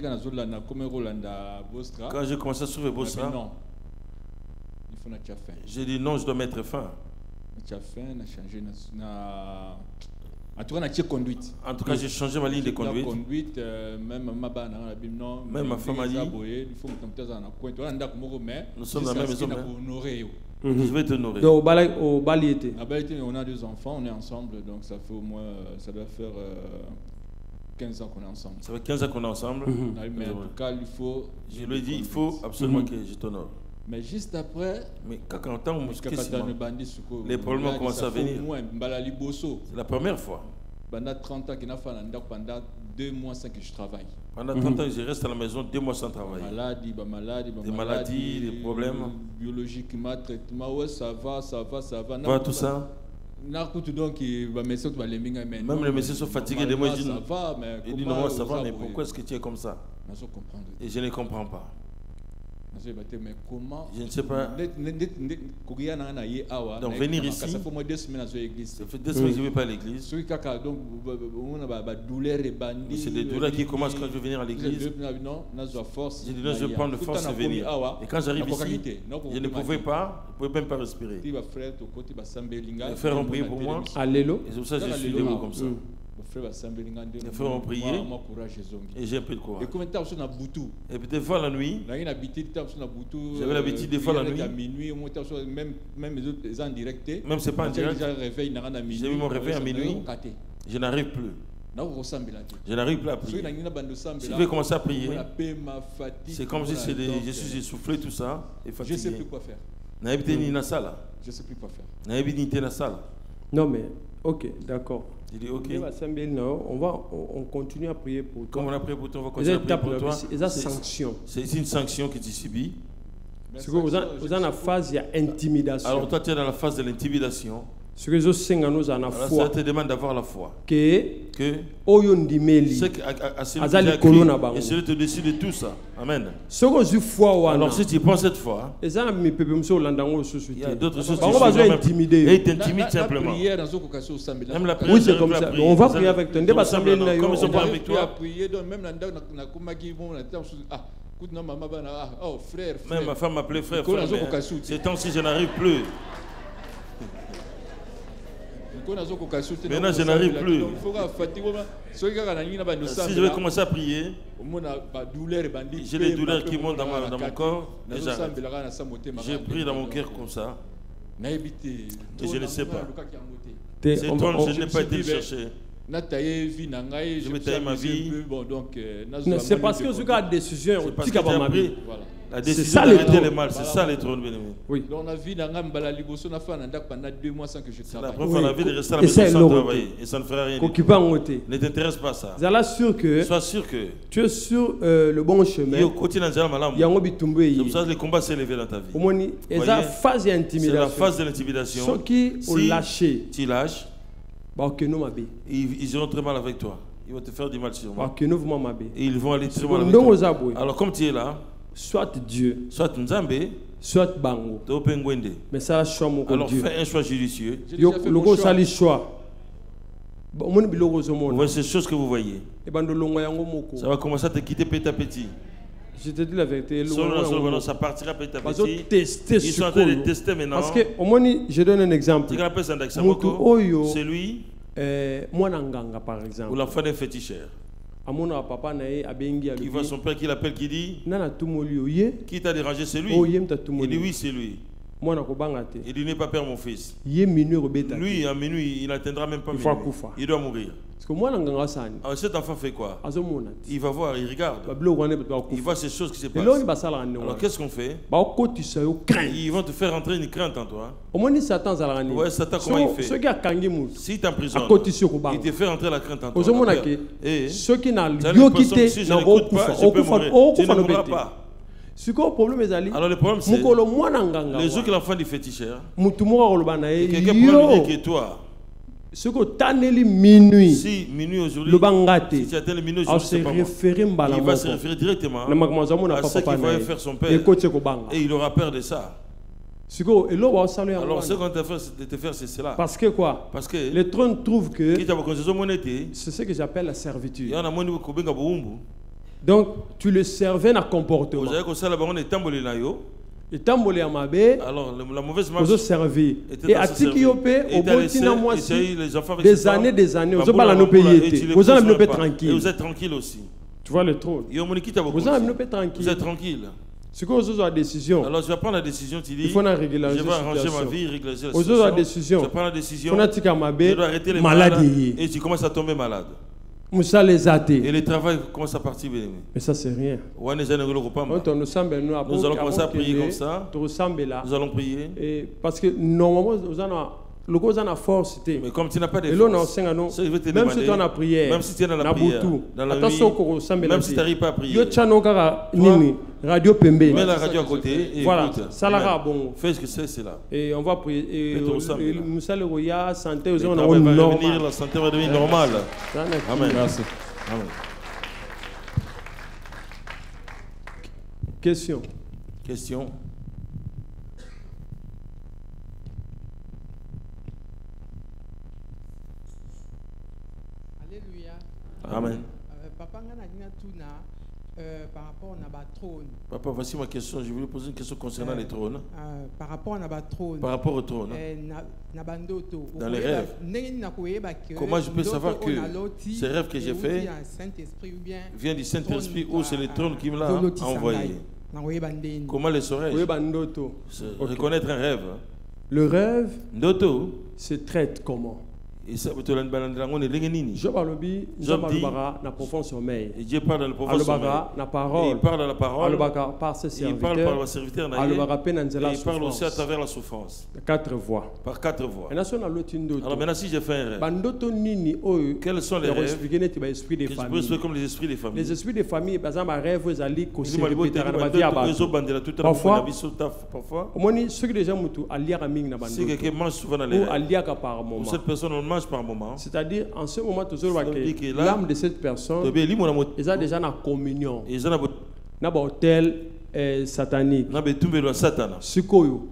quand j'ai commencé à trouver Bosra, j'ai dit non, je dois mettre fin. En tout cas, j'ai changé ma ligne de conduite. Même ma femme a dit, nous sommes dans la même maison. Je vais te nourrir. Donc, au Bali était. On a 2 enfants, on est ensemble, donc ça fait au moins, ça doit faire 15 ans qu'on est ensemble. Ça fait 15 ans qu'on est ensemble. Mais en tout cas, il faut. Je lui ai dit, il faut absolument que je t'honore. Mais juste après, les problèmes ont commencé à venir. C'est la première fois. Pendant 30 ans, pendant 2 mois sans que je travaille. Pendant 30 ans, je reste à la maison 2 mois sans travailler. Des maladies, des problèmes. Biologiquement, traitement, ouais, ça va. Pas tout ça. Même les messieurs sont fatigués de moi. Ils disent non, ça va, mais pourquoi est-ce que tu es comme ça? Et je ne comprends pas. Mais comment je ne sais pas. Donc venir ici, ça fait 2 semaines que je ne vais pas à l'église. C'est des douleurs qui commencent quand je vais venir à l'église. J'ai dit non, je vais prendre force et venir. Et quand j'arrive ici, je ne pouvais même pas respirer. Les frères ont prié pour moi. Alléluia. Et c'est pour ça que je suis debout comme ça. Les frères ont prié et j'ai un peu de courage. Et puis des fois la nuit, j'avais l'habitude des fois la nuit, même si c'est pas en direct, j'ai mis mon réveil à minuit, je n'arrive plus. Je n'arrive plus à prier. Si je vais commencer à prier, c'est comme si je suis essoufflé tout ça et fatigué. Je ne sais plus quoi faire. Je ne sais plus quoi faire. Non mais, ok, d'accord. Il dit ok. On continue à prier pour toi. Comme on a prié pour toi, on va continuer à prier pour toi. C'est une sanction que tu subis. Vous êtes dans la phase d'intimidation. Alors toi tu es dans la phase de l'intimidation. Alors, ça te demande d'avoir la foi. Que celui au-dessus de tout ça. Amen. Alors si tu penses cette foi, il y a d'autres choses qui sont intimider. Et t'intimides simplement. Même la prière, oui, c'est comme ça. On va prier avec toi. Comme ils sont pas avec toi. Même ma femme m'appelait frère. Ces temps-ci, je n'arrive plus. Maintenant, je n'arrive plus. Si je vais commencer à prier, j'ai des douleurs qui montent dans mon corps. J'ai pris dans mon cœur comme ça. Et je ne sais pas. Ces trônes, je n'ai pas été le chercher. Je vais tailler ma vie. C'est parce que ce a décision. C'est parce que j'ai pris la décision d'arrêter le mal. C'est ça les trônes, bien aimé. Oui. Dans la vie, c'est la première fois la vie de rester à la maison sans travailler. Et ça ne fera rien. Ne t'intéresse pas ça. Sois sûr que tu es sur le bon chemin. C'est pour ça que le combat s'est élevé dans ta vie. C'est la phase de l'intimidation. Ceux qui ont lâché, tu lâches. Ils iront très mal avec toi. Ils vont te faire du mal sûrement. Et ils vont aller très mal avec toi. Alors comme tu es là, soit Dieu, soit Nzambe, soit Bango. Mais ça alors fais un choix judicieux. Le choix. Voici ces choses que vous voyez. Ça va commencer à te quitter petit à petit. Je te dis la vérité. Ça partira petit à petit. Ils sont en train de tester maintenant. Parce que, au moins, je donne un exemple. C'est lui. Par exemple. Ou l'enfant d'un féticheur. Il voit son père qui l'appelle, qui dit qui t'a dérangé, c'est lui. Il dit oui, c'est lui. Il dit n'aie pas peur, mon fils. Lui, à minuit, il n'atteindra même pas minuit. Il doit mourir. Alors cet enfant fait quoi? Il va voir, il regarde. Il voit ces choses qui se passent. Alors qu'est-ce qu'on fait? Ils vont te faire entrer une crainte en toi. Ouais, Satan, comment il fait? Si tu emprisonnes, il te fait entrer la crainte en toi. Et ceux qui n'ont pas quitté, tu ne mourras pas. Alors le problème c'est les jours que l'enfant du féticheur, quelqu'un peut dire que toi, si minuit, si minuit aujourd'hui, si tu atteins le minuit aujourd'hui, il va se référer directement à ce qu'il va faire son père. Et il aura peur de ça. Alors ce qu'on te fait de te faire, c'est cela. Parce que quoi? Parce que le trône trouve que c'est ce que j'appelle la servitude. Donc tu le servais dans le comportement. Alors la mauvaise marche servi. Et à Tikiope, au Burkina des années, vous êtes tranquille aussi. Tu vois le trône. Vous êtes tranquille. C'est quoi la décision? Alors tu vas prendre la décision, tu dis il faut régulariser, je vais arranger ma vie, régulariser la situation. Tu prends la décision, je dois arrêter les malades et tu commences à tomber malade. Et le travail commence à partir. Mais ça c'est rien. Nous allons commencer à prier comme ça. Nous allons prier. Et parce que normalement vous avez force. Mais comme tu n'as pas de force, même si tu en as prière, même si tu es dans la prière, dans la nuit, même si tu n'arrives pas à prier, radio Pembe. Mets la radio à côté et voilà, écoute. Ça la bon. Fais ce que c'est là. Et on va prier. Et Moussa le Roya, santé aux gens va revenir, la santé va devenir normale. Amen. Merci. Amen. Question. Alléluia. Amen. Papa, par rapport à trône. Papa, voici ma question. Je voulais poser une question concernant les trônes. Par rapport à trône. Par rapport au trône. Dans les rêves. Comment je peux savoir que ces rêves que j'ai faits viennent du Saint-Esprit ou c'est le trône qui me l'a envoyé? Comment le saurais-je? Reconnaître un rêve. Le rêve se traite comment? Job alobi, Job alobara na profond sommeil. Et Dieu parle dans le profond sommeil. Na parole. Il parle dans la parole. Alobara par ses serviteurs. Il parle par le serviteur. Alobara pe na nzela souffrance. Il parle aussi à travers la souffrance. 4 voix. Par 4 voix. Alors maintenant si j'ai fait un rêve. Bandoto nini oyo. Quels sont les rêves? Que je peux expliquer comme les esprits des familles. Les esprits des familles, par exemple, rêve aux alliés qu'on se répète à la vie. Parfois, ceux qui déjà mutu alliés à ming na bandoto. Si quelqu'un mange souvent dans les rêves. Ou alliés par moment. Cette personne on mange par moment. C'est-à-dire en ce moment toujours que l'âme de cette personne ils a déjà une communion. Ils ont un hôtel satanique. Si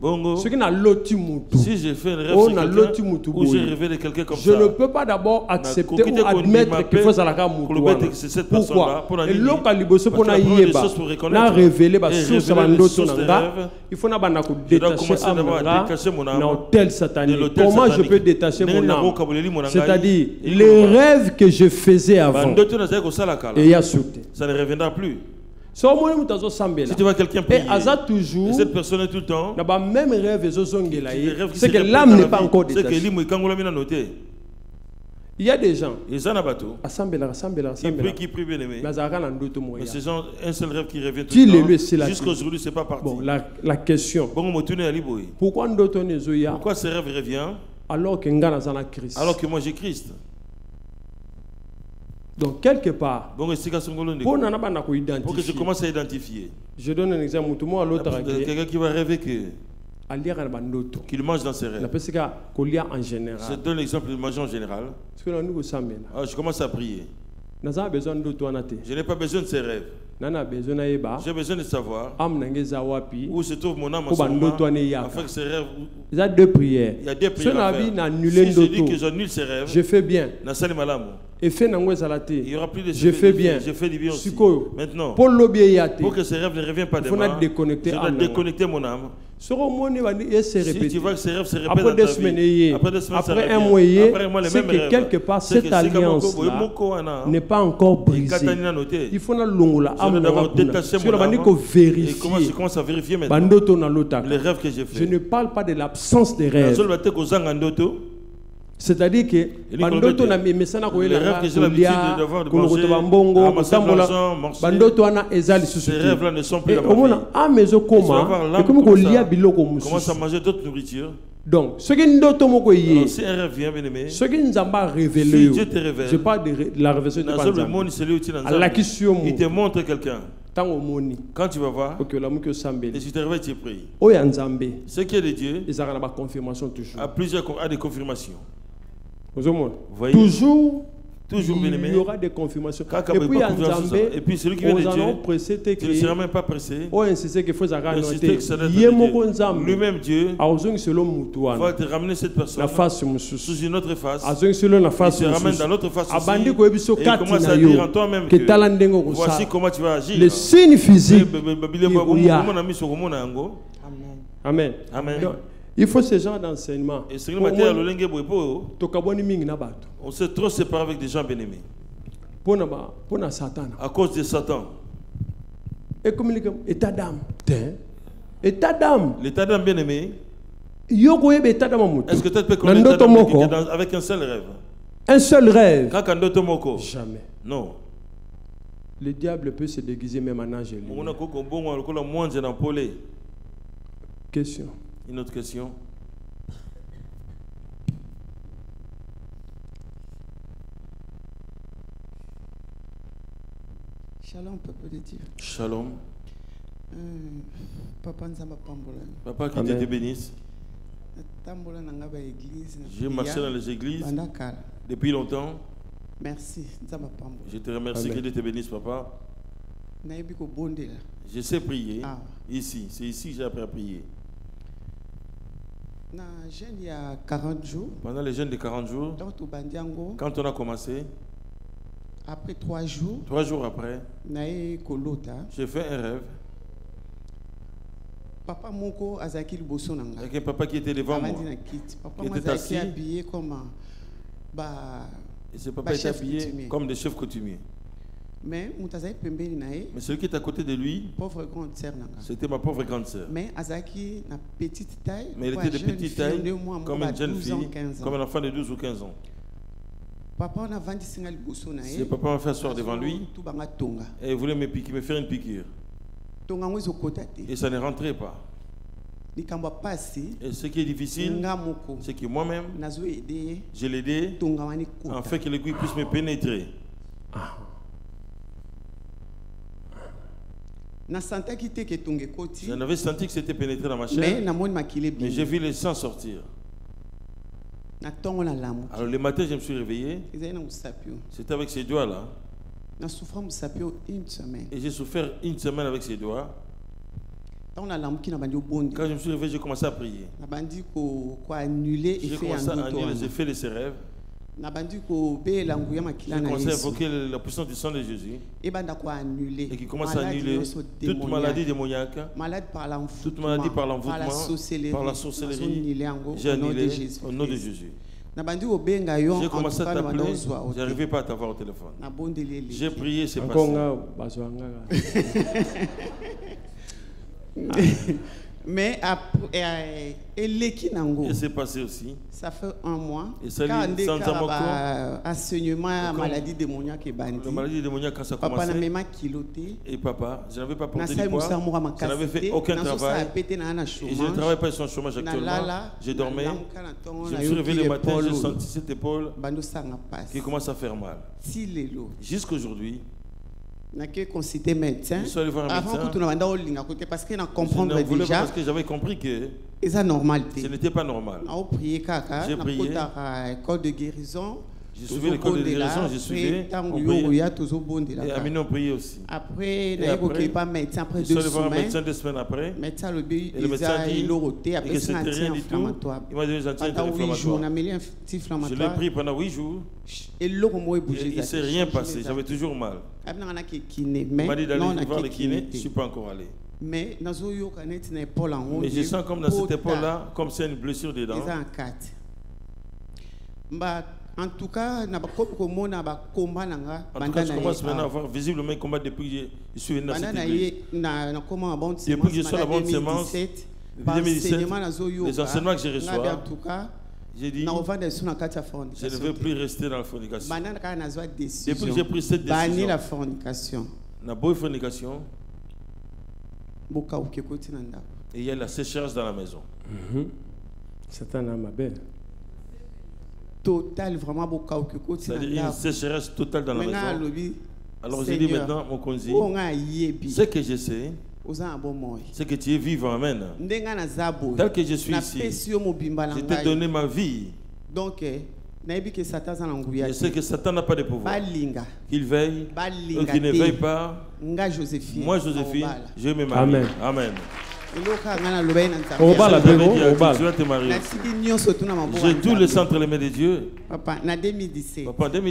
j'ai fait un rêve ou j'ai rêvé de quelqu'un comme ça, je ne peux pas d'abord accepter ou admettre qu'il faut ça la cette personne-là pour et l'ocaliboso pour na yeba na révéler ba source bandoto nanga il faut na bana ko détacher na hôtel satanique. Comment je peux détacher mon âme? C'est-à-dire les rêves que je faisais avant et il y a sauté, ça ne reviendra plus. Si tu vois quelqu'un prier, toujours, et cette personne est tout le temps, même rêve, c'est que l'âme n'est pas encore détachée. Il y a des gens qui prient bien aimé. Mais ces gens, un seul rêve qui revient tout le temps. Jusqu'à aujourd'hui, c'est pas parti. Bon, la question, pourquoi ces rêves reviennent alors que moi j'ai Christ? Donc, quelque part, pour que je commence à identifier, je donne un exemple. Quelqu'un qui va rêver qu'il mange dans ses rêves. Je donne l'exemple de manger en général. Je commence à prier. Je n'ai pas besoin de ces rêves. J'ai besoin de savoir où se trouve mon âme en ce moment, afin que ces rêves. Il y a 2 prières. Il y a 2 prières à faire. Si je dis que j'annule ces rêves, je fais bien. Il y aura plus de je fais bien. Je fais du bien aussi. Maintenant, pour que ces rêves ne reviennent pas de moi, je dois déconnecter mon âme. Si tu vois que ces rêves se répètent après 2 semaines, après un mois, c'est que quelque part cette alliance n'est pas encore brisée. Il faut je commence à vérifier maintenant les rêves que j'ai fait. Je ne parle pas de l'absence de rêves. C'est-à-dire que bandoto na mesana ko les rêves que j'ai l'habitude de devoir de manger, bandoto ana ezali susu. Ces rêves là ne sont plus dans ma vie. Commence à manger d'autres nourritures. Donc, ce qui ndoto moko yé. Si un rêve vient bien aimé. Ce qui nous a révélé. Si Dieu te révèle. Je parle de la révélation de Dieu. Il te montre quelqu'un. Quand tu vas voir, et si tu te réveilles, tu pries. Ce qui est de Dieu a des confirmations. Voyez? Toujours bien aimé. Il y aura des confirmations. Et puis celui qui vient de Dieu, tu ne seras même pas pressé. Lui-même Dieu va te ramener cette personne sous une autre face. Il te ramène dans l'autre face aussi. Et il commence à dire en toi-même que voici comment tu vas agir. Le signe physique. Amen. Amen. Il faut ce genre d'enseignement. On s'est trop séparé avec des gens bien-aimés. À cause de Satan. État d'âme. État d'âme. L'état d'âme bien-aimé. Est-ce que tu peux connaître l'état d'âme avec un seul rêve? Un seul rêve. Jamais. Non. Le diable peut se déguiser même en ange. Question. Une autre question. Shalom, peuple de Dieu. Shalom. Papa qui te bénisse. J'ai marché dans les églises depuis longtemps. Merci. Je te remercie. Que Dieu te bénisse, papa. Je sais prier. Ici, c'est ici que j'ai appris à prier. Il y a 40 jours. Pendant les jeûnes de 40 jours, quand on a commencé, après 3 jours, 3 jours après, j'ai fait un rêve. Papa Moko Azaki Bosonanga. Avec un papa qui était devant moi. Papa qui était assis. Habillé comme et ce papa était habillé comme des chefs coutumiers. Mais celui qui est à côté de lui, c'était ma pauvre grande sœur. Mais Azaki n'a petite taille. Mais elle était de petite taille, comme une jeune fille, comme un enfant de 12 ou 15 ans. Si papa m'a fait asseoir devant lui et voulait me faire une piqûre. Et ça ne rentrait pas. Et ce qui est difficile, c'est que moi-même, je l'ai aidé afin que l'aiguille puisse me pénétrer. J'en avais senti que c'était pénétré dans ma chair, mais j'ai vu le sang sortir. Alors le matin, je me suis réveillé. C'était avec ces doigts-là. Et j'ai souffert une semaine avec ces doigts. Quand je me suis réveillé, j'ai commencé à prier. J'ai commencé à annuler les effets de ces rêves. J'ai commencé à invoquer la puissance du sang de Jésus. Et qui commence à annuler toute maladie démoniaque, toute maladie par l'envoûtement, par la sorcellerie. J'ai annulé au nom de Jésus. J'ai commencé à t'appeler, je n'arrivais pas à t'avoir au téléphone. J'ai prié, c'est passé. Mais et c'est passé aussi. Ça fait un mois. Et ça lui enseignement maladie démoniaque et bandit. La maladie démoniaque quand ça commençait. Et papa, je n'avais pas porté du poids. Je n'avais fait aucun travail. Et je ne travaille pas sur le chômage actuellement. Je dormais. Je me suis réveillé le matin, j'ai senti cette épaule qui commence à faire mal. Jusqu'à aujourd'hui. Consulter médecin avant que tu n'aies parce qu'il comprendre déjà parce que j'avais compris que c'est normal. Ce n'était pas normal. J'ai prié. Code de guérison. J'ai suivi le code de guérison, j'ai suivi. Et Amine, on priait aussi. Après, il n'y a pas médecin après 2 semaines. 2 semaines après. Et le médecin dit que c'était rien du tout. Il m'a donné des anti-inflammatoires. Je l'ai pris pendant 8 jours. Et il ne s'est rien passé. J'avais toujours mal. Il m'a dit d'aller voir le kiné. Je ne suis pas encore allé. Mais je sens comme dans cette épaule-là, comme c'est une blessure dedans. En tout cas, je commence maintenant à voir visiblement un combat depuis que je suis venu dans cette église. Depuis que je suis à la bonne sémence, depuis 2017, les enseignements que je reçois, j'ai dit, je ne veux plus rester dans la fornication. Depuis que j'ai pris cette décision, la bonne fornication, et il y a la sécheresse dans la maison. C'est un âme belle. Total, vraiment c'est-à-dire une sécheresse totale dans la maison. Alors j'ai dit maintenant, mon conzi, ce que je sais, c'est que tu es vivant, amen. Tel que je suis ici, je t'ai donné ma vie. Donc, je sais que Satan n'a pas de pouvoir. Qu'il veille ou qu'il ne veille pas. Moi, Joséphine, je me marie. Amen. Amen. J'ai tout le sang entre les mains de Dieu. Papa, en 2017.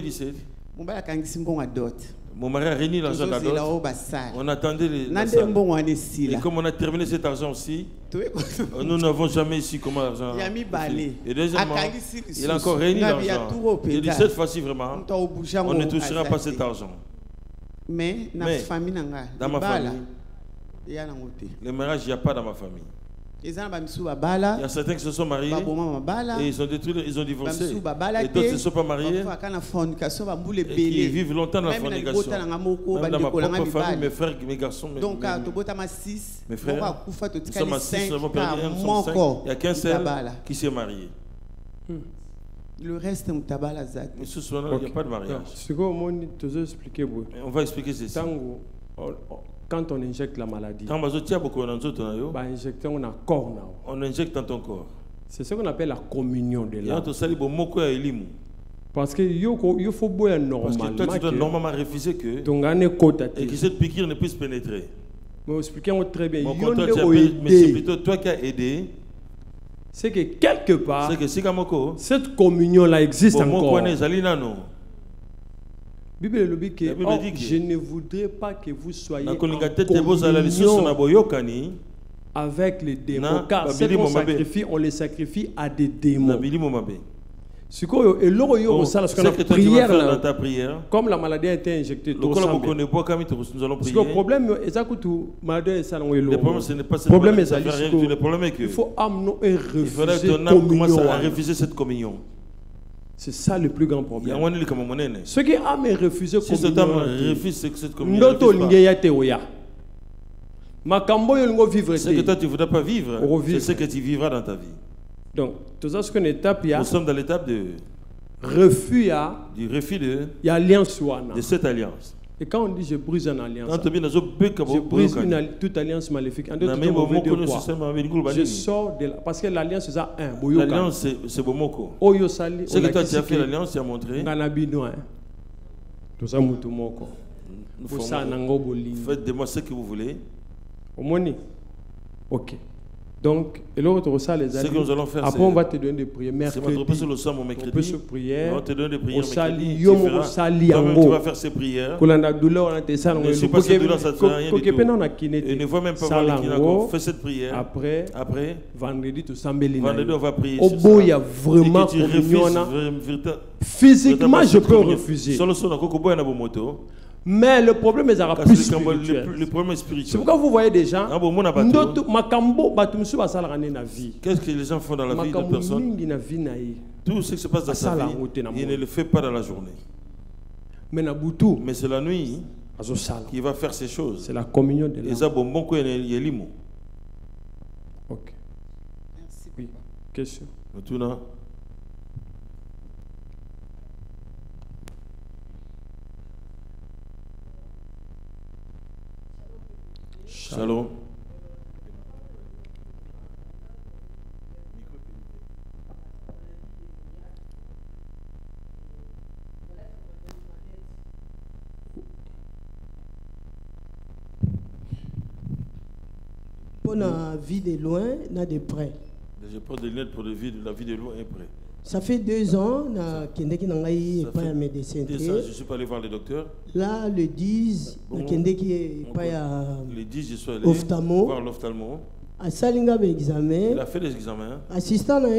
Mon mari a réuni l'argent d'adot. On attendait les. Et comme on a terminé cet argent aussi, nous n'avons jamais su comment l'argent. Et deuxièmement, il a encore réuni l'argent. Et dit cette fois-ci vraiment, on ne touchera pas cet argent. Mais dans ma famille, le mariage, il n'y a pas dans ma famille. Il y a certains qui se sont mariés et ils ont détruit, ils ont divorcé. Et d'autres ne se sont pas mariés et qui vivent longtemps dans la fornication. Même dans ma propre famille, mes frères, mes garçons, mes frères, nous sommes à 6, nous avons perdu un, nous sommes 5. Il n'y a qu'un seul qui s'est marié. Le reste, mais ce soir-là, il n'y a pas de mariage. On va expliquer ceci. Quand on injecte la maladie, on injecte dans ton corps. C'est ce qu'on appelle la communion de l'âme. Parce que il faut boire normalement. Parce que toi, tu dois normalement refuser que et que cette piqûre ne puisse pénétrer. Mais expliquez-moi très bien. Mais c'est plutôt toi qui as aidé. C'est que quelque part, cette communion-là existe encore. Bible dit que je ne voudrais pas que vous soyez en communion avec les démons, car ce qu'on sacrifie, on les sacrifie à des démons. Ce qu'on a prière, comme la maladie a été injectée, le problème est que il faut amener et refuser cette communion. C'est ça le plus grand problème. Ce qui a me refusé si cet homme refuse cette communion, c'est que toi tu ne voudrais pas vivre, c'est ce que tu vivras dans ta vie. Donc, nous sommes dans l'étape de refus du refus de cette alliance. Et quand on dit je brise une alliance, je brise toute alliance maléfique. En d'autres termes, je sors de parce que l'alliance c'est un. L'alliance c'est Bomoko. C'est que toi tu as fait l'alliance, tu as montré. Faites de moi ce que vous voulez. Ok. Donc, et l'autre, ce que nous allons faire, après on va te donner des prières mercredi. On va te donner des prières mercredi. Toi-même tu vas faire ces prières. Ne suis pas cette douleur, ça ne fait rien du tout. Et ne vois même pas voir qui n'a fait cette prière. Après, vendredi, on va prier sur ça. Il y a vraiment physiquement, je peux refuser. Mais le problème est plus spirituel. Le problème est spirituel. C'est pourquoi vous voyez des gens. Qu'est-ce que les gens font dans la vie de personne? Tout ce qui se passe dans sa vie, il ne le fait pas dans la journée. Mais c'est la nuit qui va faire ces choses. C'est la communion de l'âme. Ok. Merci. Oui. Question. Shalom. Pour la vie de loin, n'a de près. Je prends des lunettes pour la vie de loin et près. Ça fait 2 ans, je suis pas allé voir le docteur. Là, le 10, le 10, je suis allé voir l'ophtalmo. Il a fait des examens. Assistant à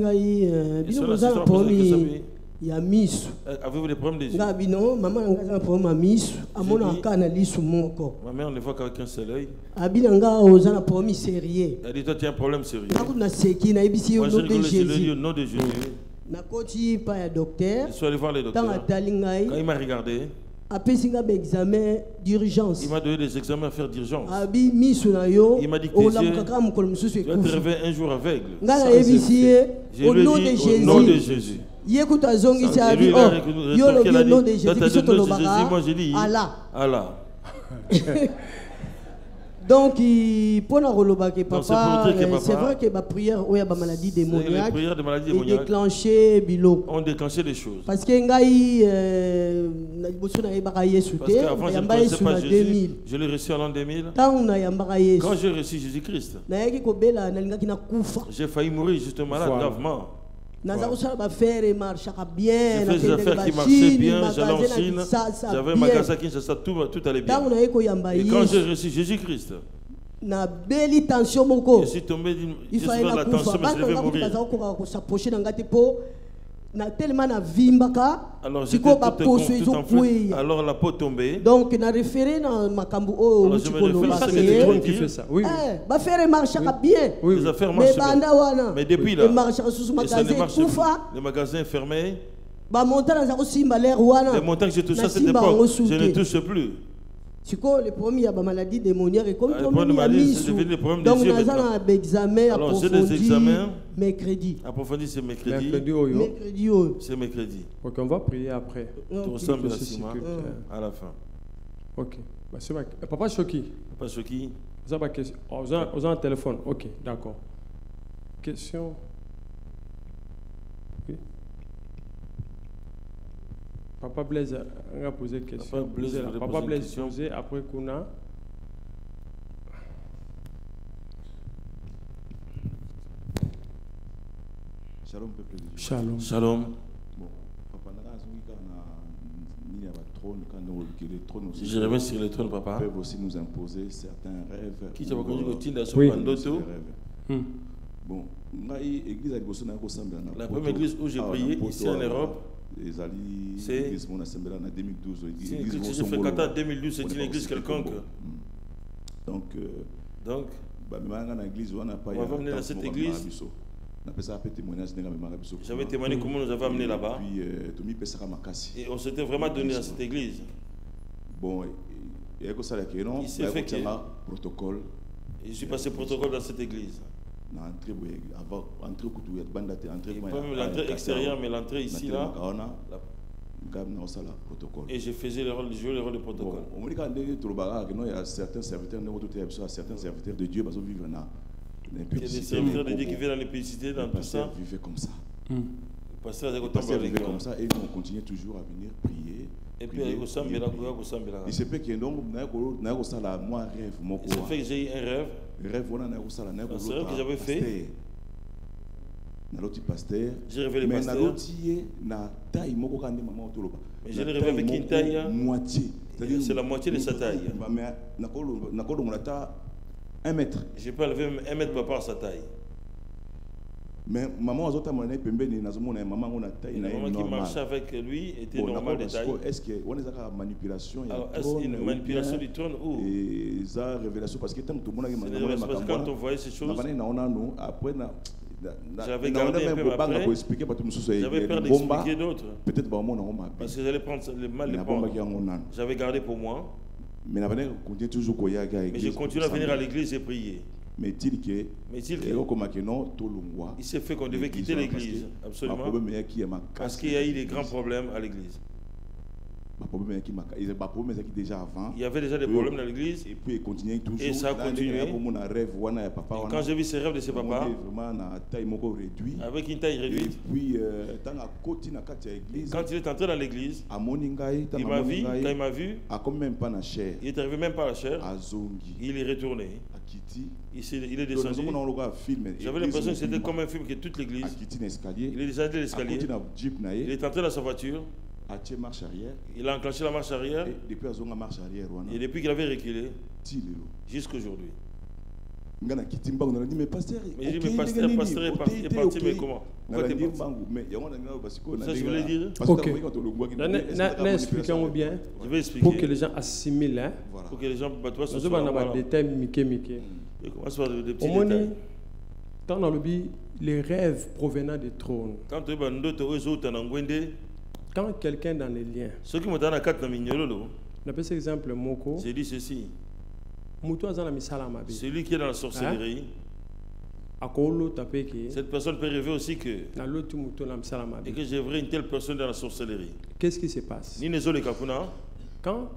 avez-vous des problèmes des yeux? Ma mère ne voit qu'avec un seul œil. Elle dit toi tu as un problème sérieux. Moi je rigole, je lui ai dit au nom de Jésus. Je suis allé voir le docteur. Quand il m'a regardé, il m'a donné des examens à faire d'urgence. Il m'a dit que tu vas te réveiller un jour aveugle. Au nom de Jésus. Au nom de Jésus. Moi j'ai dit Allah. Donc, pour papa, c'est vrai que ma prière ou ma maladie démoniaque ont déclenché des choses. Parce que avant je ne connaissais pas Jésus, je l'ai reçu en l'an 2000. Quand j'ai reçu Jésus-Christ, j'ai failli mourir, j'étais malade gravement. J'ai fait des affaires qui marchaient bien, j'allais en Chine, j'avais un magasin qui tout allait bien. Et quand j'ai reçu Jésus-Christ, je suis tombé, je suis dans la tension, mais je devais mourir. Alors j'étais tout enflé, alors la peau tombée. Donc na référé dans makambu alors je me réfère, c'est le trône qui fait ça. Oui. Ba faire marche bien. Les affaires marchent bien. Mais depuis là, le magasin est fermé. Les montants que j'ai touché à cette époque, je ne touche plus. Le premier, il y a des maladies démoniaques. Et comme donc, on a un examen approfondi mercredi. Approfondi, c'est mercredi. C'est mercredi. Ok, on va prier après. Tu ressembles à la fin. Ok. Papa Choki. Papa Choki. Vous avez question. Vous avez un téléphone. Ok, d'accord. Question. Oui. Papa Blaise a posé une question. Papa Blaise a posé après Kuna. Shalom, peuple de Dieu. Shalom. Shalom. Bon, papa, je reviens sur le trône, papa. Peuvent aussi nous imposer certains rêves. Qui t'avait connu au Tinda sur oui. Bon, la première église où j'ai prié ici en Europe, c'est l'église que j'ai fréquentée en 2012, c'est une église quelconque. Donc, on va venir dans cette église. J'avais témoigné comment nous avons amené là-bas. Et on s'était vraiment donné à cette église. Bon, il s'est fait que je suis passé protocole dans cette église. Pas même l'entrée extérieure, mais l'entrée ici, là. Et je faisais le rôle, jouais le rôle de protocole. Il y a certains serviteurs de Dieu qui vivent dans il y a des serviteurs de Dieu qui vivent dans l'impudicité, dans tout ça. Vivaient comme ça. Le pasteur vivait comme ça et nous on continuait toujours à venir prier. Et puis il se fait que j'ai eu un rêve. C'est vrai que j'avais fait. J'ai révélé le pasteur. Mais je l'ai révélé avec une taille. C'est la moitié de sa taille. 1 mètre. Je peux lever 1 mètre par rapport à sa taille. Mais maman qui marchait avec lui était normal de taille. Est-ce qu'il y a une manipulation? Alors, est-ce une manipulation du trône ou parce que quand on voyait ces choses, j'avais gardé un peu après. J'avais peur d'expliquer d'autres. Parce que j'allais prendre le mal de prendre. J'avais gardé pour moi. Mais je continue à venir à l'église et prier. Mais il s'est fait qu'on devait quitter l'église, absolument. Parce qu'il y a eu des grands problèmes à l'église. Il y avait déjà des problèmes dans l'église. Et puis il continuait toujours. Et ça a continué. Et quand j'ai vu ces rêves de ses papas, avec une taille réduite, quand il est entré dans l'église, il m'a vu, quand il m'a vu, il est arrivé même pas à la chair, il est retourné. Il est descendu. J'avais l'impression que c'était comme un film que toute l'église. Il est descendu de l'escalier. Il est entré dans sa voiture. Il a enclenché la marche arrière. Et depuis qu'il avait reculé, jusqu'aujourd'hui. Mais pasteur est parti, mais comment? Ça, je voulais dire. Ok. Expliquons bien. Je vais expliquer. Pour que les gens assimilent. Hein? Voilà. Pour que les gens se soient des détails miqués. Au moins, dans le but, les rêves provenant du trône. Quand quelqu'un dans les liens. On appelle cet exemple Moko. J'ai dit ceci. Celui qui est dans la sorcellerie, cette personne peut rêver aussi que et que j'aimerais une telle personne dans la sorcellerie. Qu'est-ce qui se passe? Quand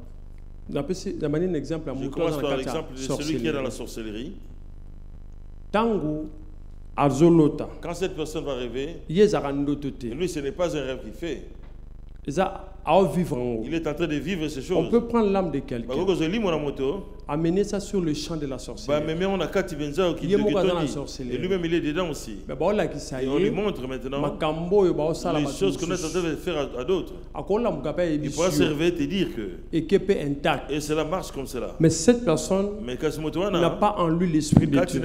je commence par l'exemple de celui qui est dans la sorcellerie. Quand cette personne va rêver, lui ce n'est pas un rêve qu'il fait. Il est en train de vivre ces choses. On peut prendre l'âme de quelqu'un, amener ça sur le champ de la sorcellerie. Et lui-même il est dedans aussi. Et on lui montre maintenant les choses qu'on est en train de faire à d'autres. Il pourra se réveiller et te dire que et cela marche comme cela. Mais cette personne n'a pas en lui l'esprit de Dieu.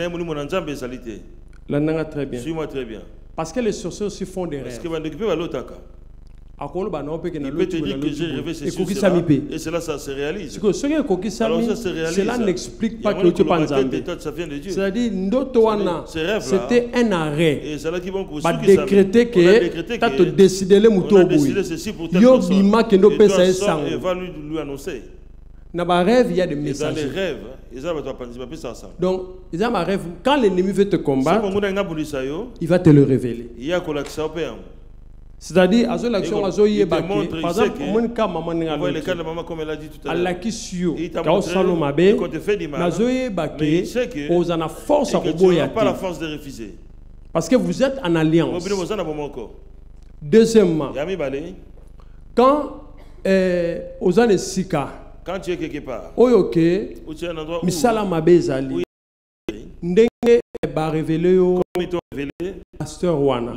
Très bien. Suis-moi très bien. Parce que les sorciers aussi font des rêves. Il peut te dire que j'ai rêvé ces choses-là et cela ça se réalise. Alors ça se réalise. Cela n'explique pas que tu penses en Dieu. C'est-à-dire c'était un arrêt. Et c'est là qu'ils vont décréter que tu as décidé le mouton. Yo bima que no pesa sang. Et va lui annoncer. Dans les rêves, il y a des messages. Dans les rêves, donc, quand l'ennemi veut te combattre, il va te le révéler. C'est-à-dire, par exemple, le cas de maman comme elle a dit tout à l'heure, il t'a montré qu'on te fait du mal, mais il sait que tu n'as pas la force de refuser. Parce que vous êtes en alliance. Deuxièmement, quand tu es quelque part, où tu es un endroit où pasteur Wana.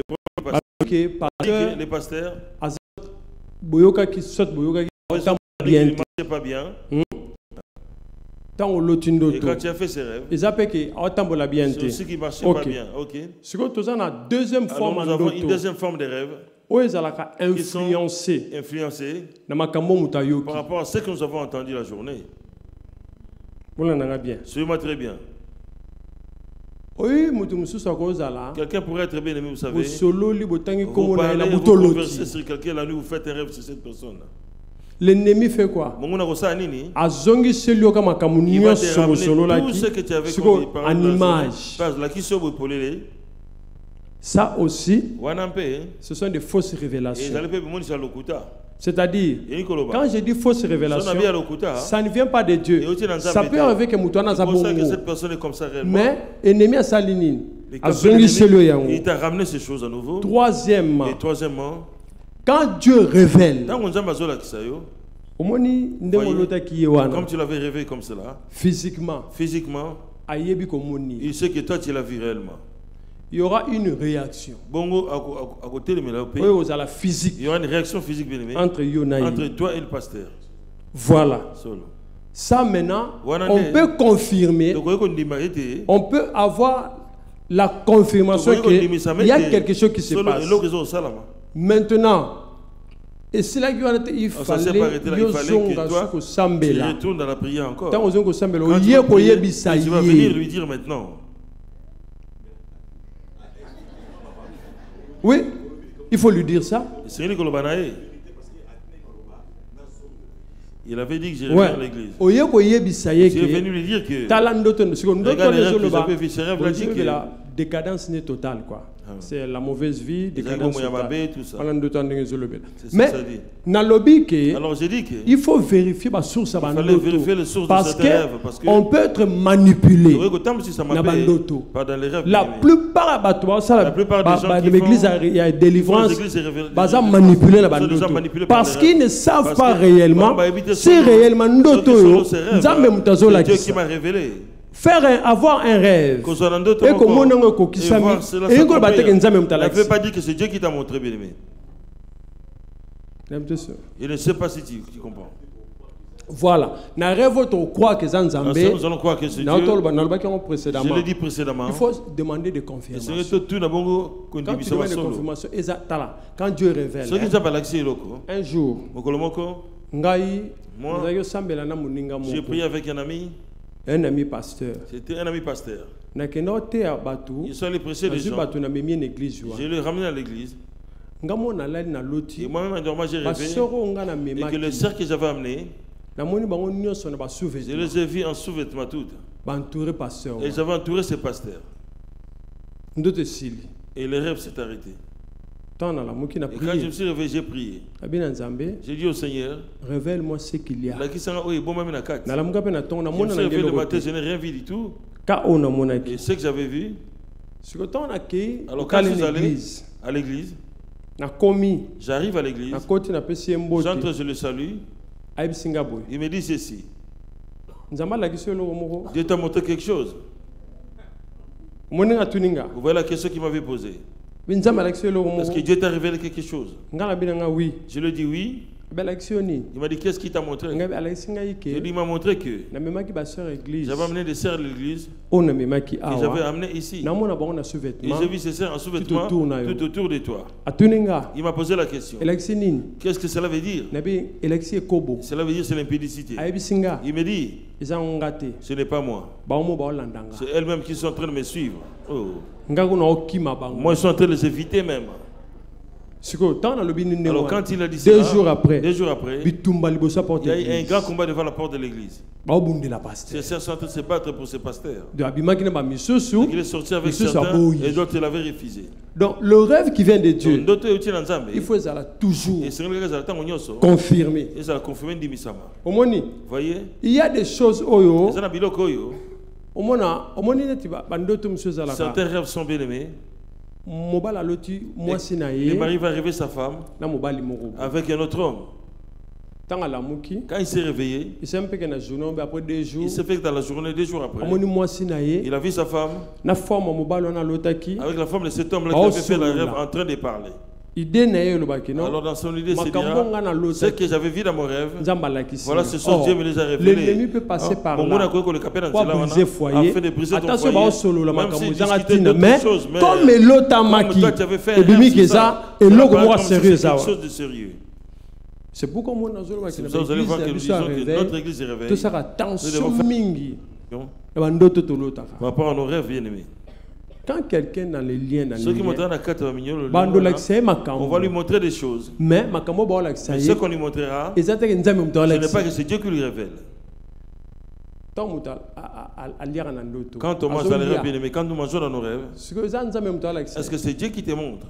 Les pasteurs boyoka qui saute boyoka qui ne marchait pas bien. Et quand tu as fait ces rêves, c'est ce qui marchait pas bien. Ok. Alors nous avons une deuxième forme de rêve qui sont influencés par rapport à ce que nous avons entendu la journée. Suivez-moi très bien. Quelqu'un pourrait être bien aimé, vous savez. Vous parlez, vous conversez sur quelqu'un la nuit, vous faites un rêve sur cette personne. L'ennemi fait quoi? Il va te ramener tout ce que tu avais connu en image. Ça aussi, ce sont des fausses révélations. C'est-à-dire, quand je dis fausse révélation, ça ne vient pas de Dieu. Ça peut arriver que Moutouana Zabongo. Mais l'ennemi a sa ligne. Il t'a ramené ces choses à nouveau. Troisièmement, quand Dieu révèle, comme tu l'avais rêvé comme cela, physiquement, il sait que toi tu l'as vu réellement. Il y aura une réaction. Il y aura une réaction physique entre toi et le pasteur. Voilà. Ça maintenant, on peut confirmer, on peut avoir la confirmation qu'il y a quelque chose qui se passe. Maintenant, et c'est là qu'il fallait que tu retournes dans la prière encore. Tu vas venir lui dire maintenant. Oui, il faut lui dire ça. Il avait dit que j'irais vers l'église. J'ai venu lui dire que la décadence n'est totale, quoi. C'est la mauvaise vie, décadence totale. Mais alors j'ai dit que il faut vérifier ma source à parce qu'on peut être manipulé la plupart de l'église il y a délivrance manipulé parce qu'ils ne savent pas réellement si réellement Dieu qui m'a révélé. Avoir un rêve et ne veut pas dire que c'est Dieu qui t'a montré, bien aimé. Il ne sait pas si tu comprends. Voilà. Nous allons croire que c'est Dieu. Je l'ai dit précédemment. Il faut demander des confirmations. Quand tu demandes des confirmations, quand Dieu révèle, un jour, j'ai prié avec un ami. Un ami pasteur. C'était un ami pasteur. Ils sont allés prêcher les gens. Je l'ai ramené à l'église. Et moi-même, j'ai rêvé. Et que les sœurs que j'avais amenées, je les ai vus en sous-vêtements toutes. Et j'avais entouré ces pasteurs. Et le rêve s'est arrêté. Et quand je me suis réveillé, j'ai prié. J'ai dit au Seigneur, révèle-moi ce qu'il y a. Je me suis réveillé le matin, je n'ai rien vu du tout. Et ce que j'avais vu, alors quand je suis allé à l'église, j'arrive à l'église, j'entre, je le salue, il me dit ceci. Dieu t'a montré quelque chose. Vous voyez la question qu'il m'avait posée. Est-ce que Dieu t'a révélé quelque chose? Je lui ai dit oui. Il m'a dit qu'est-ce qu'il t'a montré? Il m'a montré que j'avais amené des sœurs de l'église que j'avais amené ici. Et j'ai vu ces sœurs en sous-vêtements tout autour de toi. Il m'a posé la question. Qu'est-ce que cela veut dire? Cela veut dire c'est l'impudicité. Il me dit ce n'est pas moi. C'est elles-mêmes qui sont en train de me suivre. Oh. Moi je suis en train de les éviter même. Alors quand il a dit ça, 2 jours après, il y a eu un grand combat devant la porte de l'église. Ces sœurs sont en train de se battre pour ces pasteurs. Il est sorti avec certains et d'autres il avait refusé. Donc le rêve qui vient de Dieu, il faut toujours confirmer. Voyez, il y a des choses certains rêves sont bien aimés. Il m'arrive à rêver sa femme avec un autre homme. Quand il s'est réveillé, il s'est fait que dans la journée, 2 jours après, il a vu sa femme avec la femme de cet homme-là qui avait fait le rêve en train de parler. Alors dans son idée, c'est dire, ce que j'avais vu dans mon rêve, voilà ce soir Dieu me les a révélés. L'ennemi peut passer par là pour briser foyer, mais comme l'autre a maquis, c'est pourquoi moi vous allez voir que nous disons que notre église est réveillée. Tout ça attention mingi. Par rapport à nos rêves bien aimés. Quand quelqu'un dans les liens, on va lui montrer des choses. Mais ce qu'on lui montrera, ce n'est pas que c'est Dieu qui lui révèle. Quand on mange dans les rêves, bien aimé, quand nous mangeons dans nos rêves, est-ce que c'est Dieu qui te montre?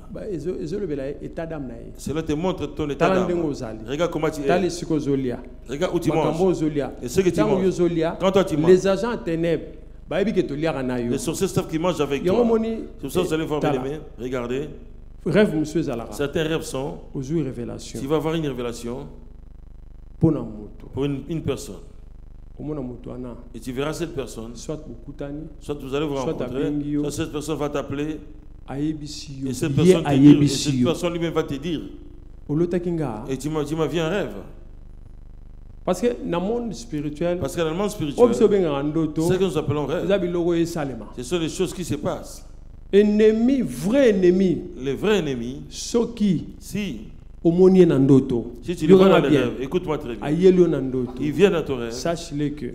Cela te montre ton état d'âme. Regarde comment tu es. Regarde où tu manges. Et ce que tu manges. Quand toi tu manges, les agents ténèbres, les sorciers savent qu'ils mangent avec toi. C'est pour ça que vous allez voir, bien aimé. Regardez. Certains rêves sont. Tu vas avoir une révélation pour une personne. Et tu verras cette personne. Soit vous allez vous rencontrer, soit cette personne va t'appeler. Et cette personne lui-même va te dire. Et tu m'as vu un rêve. Parce que dans le monde spirituel, ce que nous appelons rêve, ce sont des choses qui se passent. Ennemi, vrai ennemi. Les vrais ennemis. Si tu le vois dans les rêves, écoute-moi très bien. Il vient dans ton rêve. Sache-le que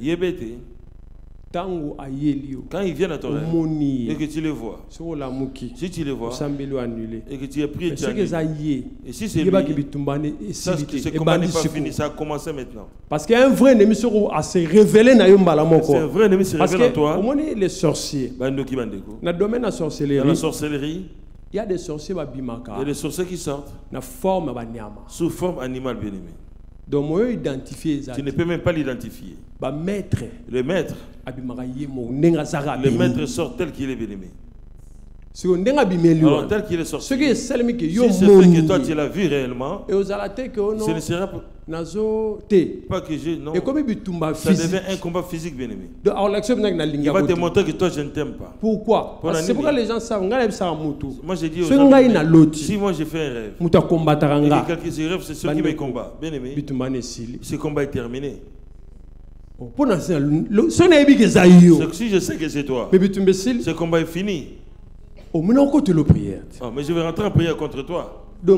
quand il vient dans ton rêve et que tu le vois, si tu le vois et que tu es prié, et si c'est lui, sache que ce combat n'est pas fini, ça a commencé maintenant. Parce qu'un vrai ennemi à se révéler dans un vrai ennemi se révèle en toi. Les sorciers, dans le domaine de la sorcellerie, il y a des sorciers qui sortent sous forme animale, bien aimé. Donc, tu ne peux même pas l'identifier. Le maître sort tel qu'il est, bien aimé. Alors, tel qu'il est sorti, si c'est fait que toi tu l'as vu réellement, ce ne sera pas que je. Non. Ça devient un combat physique, bien aimé. Il va te montrer que toi je ne t'aime pas. Pourquoi? C'est pourquoi les gens savent. Moi j'ai dit aux gens, si moi j'ai fait un rêve, et que quelqu'un se rêve, c'est ceux qui me combattent. Bien aimé, ce combat est terminé. Si je sais que c'est toi, ce combat est fini. Mais je vais rentrer en prière contre toi. Donc,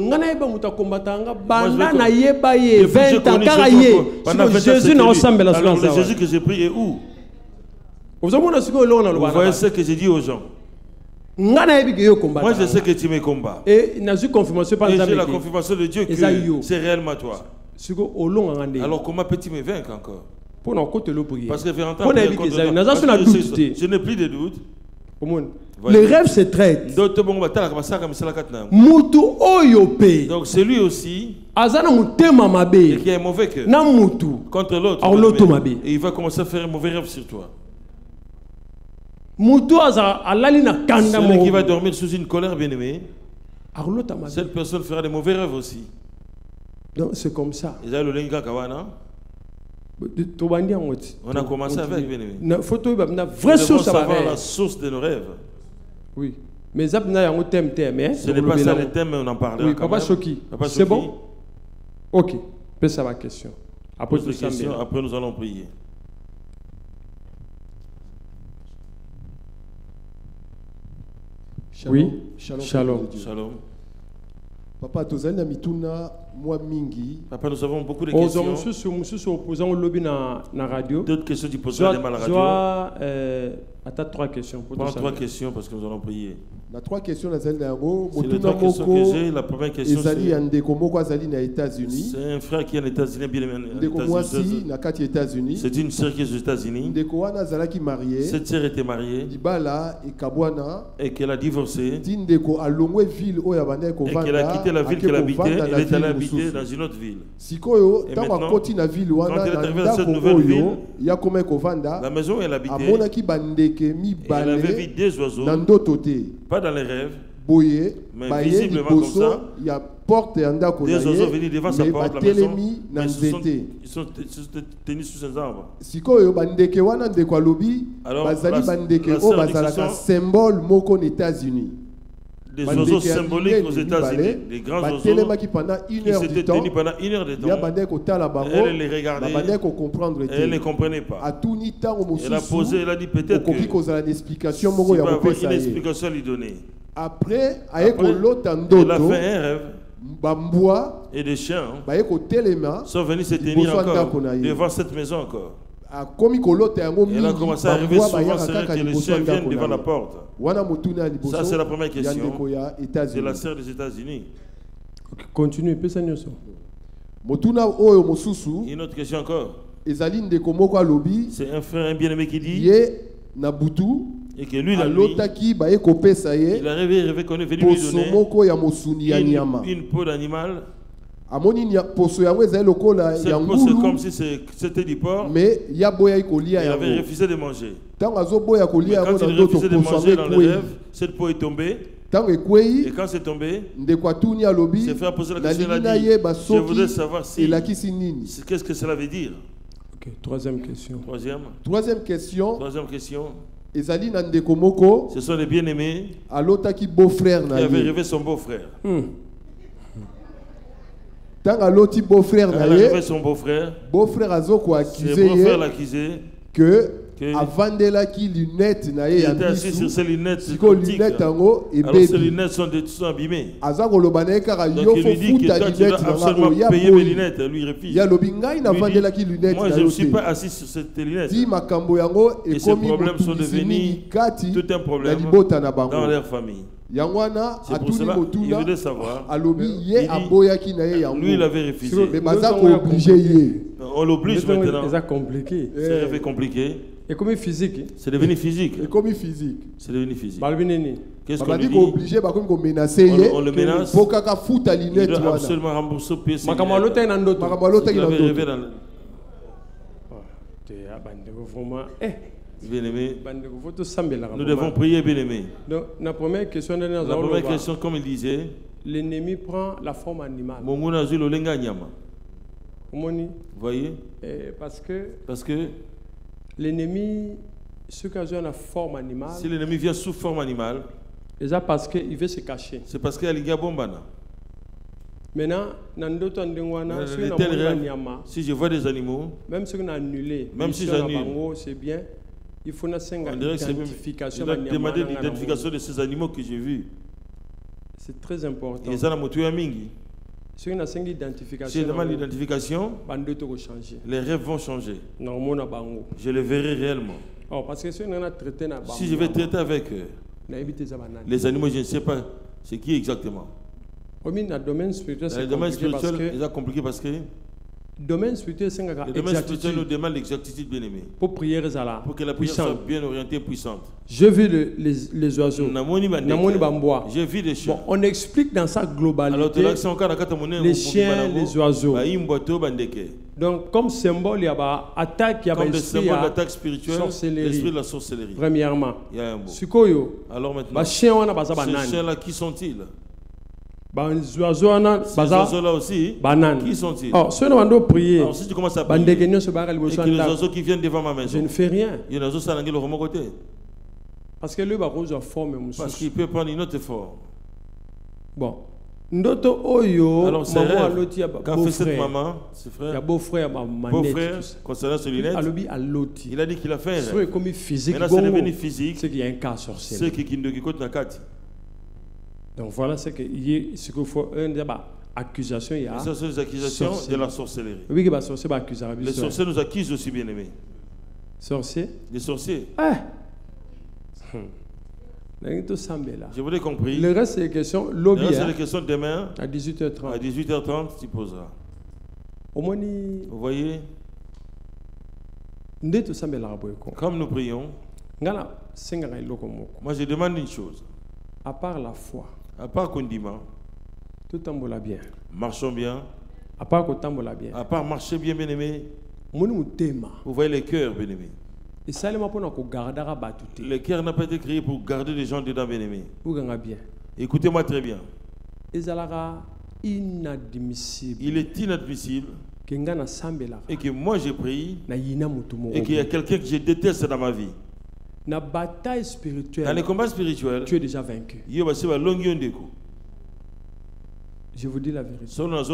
Jésus que j'ai pris est où? Vous voyez ce que j'ai dit aux gens. Moi je sais que tu me combats. Et j'ai la confirmation de Dieu que c'est réellement toi. Alors comment peux-tu me vaincre encore? Parce que je vais rentrer en prière contre toi. Je n'ai plus de doute. Les rêves se traitent. Donc c'est lui aussi qui a un mauvais cœur contre l'autre. Et il va commencer à faire un mauvais rêve sur toi. Celui qui va dormir sous une colère, bien aimé, cette personne fera des mauvais rêves aussi. Donc c'est comme ça. On a commencé avec, bien aimé. Nous devons savoir la source de nos rêves. Oui. Mais ce n'est pas ça le thème, mais on en parlera. Oui, Papa Choki. C'est bon? Ok. Pose ça ma question. Après nous allons prier. Shalom. Oui. Shalom. Shalom. Papa, tozali na mituna mwa mingi. Papa, nous avons beaucoup de questions. D'autres questions du posent à la radio. Attends, 3 questions. Prends 3 questions parce que nous allons prier. La 3 questions nazali na yango. C'est les 3 questions que j'ai. La première question c'est ndeko moko azali na États-Unis. C'est un frère qui est aux États-Unis, bien aimé. Ndeko mwasi na kati États-Unis. C'est une sœur qui est aux États-Unis. Ndeko wana azalaki mariée. Cette sœur était mariée. Libala ekabwana et qu'elle a divorcé. Ndeko alongwe ville oyo abandaki kovanda. Et qu'elle a quitté la ville qu'elle habitait, elle est allée habiter dans une autre ville. Sikoyo tango akoti na ville wana na ndako oyo ya koma kovanda. La maison où elle habitait. Amonaki bandeke elle avait vu des oiseaux. Pas dans les rêves. Mais visiblement comme ça. Il y a porte et ndako des oiseaux venus devant sa porte la maison. Ils sont tenus sous un arbre. Sikoyo bandeke wana ndeko alobi bazali bandeke o bazalaka symbole moko aux États-Unis. Des oiseaux symboliques aux États-Unis, des grands oiseaux qui s'étaient tenus pendant 1 heure de temps. Elle les regardait, elle ne comprenait pas. Elle a posé, elle a dit peut-être que si va avoir une explication à lui donner. Après, elle a fait un rêve. Et des chiens sont venus se tenir encore devant cette maison encore. a commencé à arriver souvent, c'est que les chiens viennent devant la porte. Ça, c'est la première question. C'est la sœur des États-Unis. Continue, une autre question encore. C'est un frère, un bien-aimé qui dit et que lui, la nuit, il a rêvé qu'on est venu lui donner une peau d'animal. Cette peau, c'est comme si c'était du porc. Mais il avait refusé de manger. Mais quand il a refusé de manger dans le rêve, cette peau est tombée. Et quand c'est tombé, c'est fait poser la question. Il a dit, je voudrais savoir qu'est-ce que cela veut dire. Ok, troisième question. Troisième question. Ce sont les bien-aimés qui avaient rêvé son beau-frère. Tant à l'autre beau-frère son beau-frère, beau-frère l'accusé que avant de la qui lunettes il était assis sur ses lunettes alors ses lunettes sont abîmées. Donc il lui dit que toi tu dois absolument payer mes lunettes. Lui il refuse. Moi je ne suis pas assis sur ces lunettes. Et ces problèmes sont devenus tout un problème dans leur famille. C'est pour cela qu'il voulait savoir. Lui il avait refusé. On l'oblige maintenant. C'est compliqué. C'est compliqué. Et comme physique. C'est devenu physique. C'est devenu physique. Qu'est-ce qu'on lui dit? On le menace. Il doit absolument rembourser ses lunettes. Il avait rêvé dans le... Bien-aimé, nous devons prier, bien-aimé. Donc, la première question, comme il disait, l'ennemi prend la forme animale. Vous voyez? Parce que l'ennemi, ce qui a la forme animale, si l'ennemi vient sous forme animale, déjà parce qu'il veut se cacher. C'est parce qu'il y a bombana. Maintenant, si je vois des animaux, même si on a annulé, même si j'annule, c'est bien. Il faut une identification. Il a demandé l'identification de ces animaux que j'ai vus. C'est très important. Et ça, la moto mingi. Si on a une identification, si je demande l'identification, les rêves vont changer. Je les verrai réellement. Oh, parce que si on a traité, si je vais traiter avec eux, les animaux, je ne sais pas c'est qui exactement. Dans le domaine spirituel, c'est compliqué parce que le domaine spirituel nous demande l'exactitude, bien-aimé. Pour que la prière soit bien orientée et puissante. Je vis les oiseaux. Je vis des chiens. Bon, on explique dans sa globalité les chiens, les oiseaux. Donc, comme symbole, il y a attaque, l'attaque spirituelle, l'esprit de la sorcellerie. Premièrement. Alors maintenant, ces chiens-là, qui sont-ils? Ces oiseaux-là aussi, qui sont-ils? Alors, si tu commences à prier, et que les oiseaux qui viennent devant ma maison, je ne fais rien. Il y a des oiseaux qui sont de mon côté. Parce que lui, parce qu'il peut prendre une autre forme. Bon. Alors, c'est rêve. Qu'a fait cette maman, ses frères? Il y a beau-frère, concernant ses lunettes. Il a dit qu'il a fait un rêve. Maintenant, c'est devenu physique. C'est qu'il y a un cas sorcier. C'est qu'il côté dans quatre. Donc voilà ce qu'il faut accusation. Il y a ce sont les accusations de la sorcellerie. Oui, les sorciers nous accusent aussi, bien aimés. Sorciers? Les sorciers. Je vous ai compris. Le reste, c'est les questions. Le reste, c'est les questions demain. À 18h30. À 18h30, tu poseras. Vous voyez? Comme nous prions, moi je demande une chose. À part la foi, à part condiment, tout tambola bien. Marchons bien. À part tambola bien. À part marcher bien, bien aimé. Vous voyez les cœurs, bien aimé. Le cœur n'a pas été créé pour garder les gens dedans, bien aimé. Écoutez-moi très bien. Il est inadmissible et que moi j'ai prié et qu'il y a quelqu'un que je déteste dans ma vie. Dans la bataille spirituelle, dans les combats spirituels, tu es déjà vaincu. Je vous dis la vérité.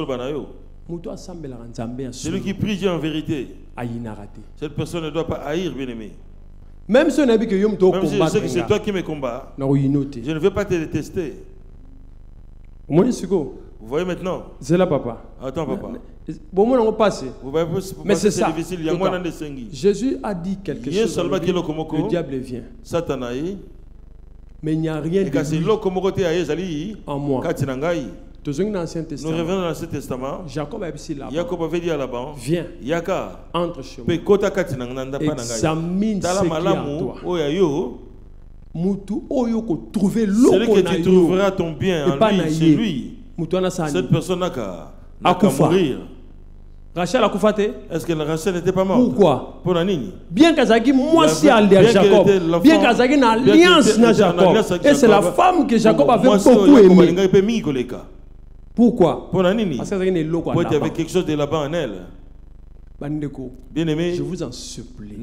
Celui qui prie Dieu en vérité, cette personne ne doit pas haïr, bien-aimé. Même si on a vu que je sais que c'est toi qui me combats, je ne veux pas te détester. Vous voyez maintenant? C'est là, papa. Attends, papa. Bon, moi, on passe. Mais c'est ça. Difficile. Jésus a dit quelque chose. Le diable vient. Mais il n'y a rien de en moi. Nous revenons dans l'Ancien Testament. Jacob avait dit là-bas, viens, entre chez moi, examine ce qui est en toi. Celui que tu trouveras ton bien en lui, c'est lui. Cette personne n'a qu'à mourir. Rachel a couffaté. Est-ce que Rachel n'était pas morte? Pourquoi? Pour la ligne. Bien qu'Azagi, moi aussi allié à Jacob. Bien qu'Azagi une alliance avec Jacob. Et c'est la femme que Jacob avait beaucoup aimée. Pourquoi? Parce qu'il y avait quelque chose de là-bas en elle. Bien aimé, je vous en supplie.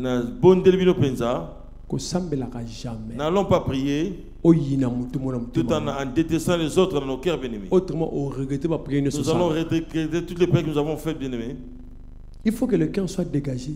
N'allons pas prier tout en détestant les autres dans nos cœurs, bien aimés. Autrement, nous allons regretter toutes les prières que nous avons faites, bien aimés. Il faut que le cœur soit dégagé.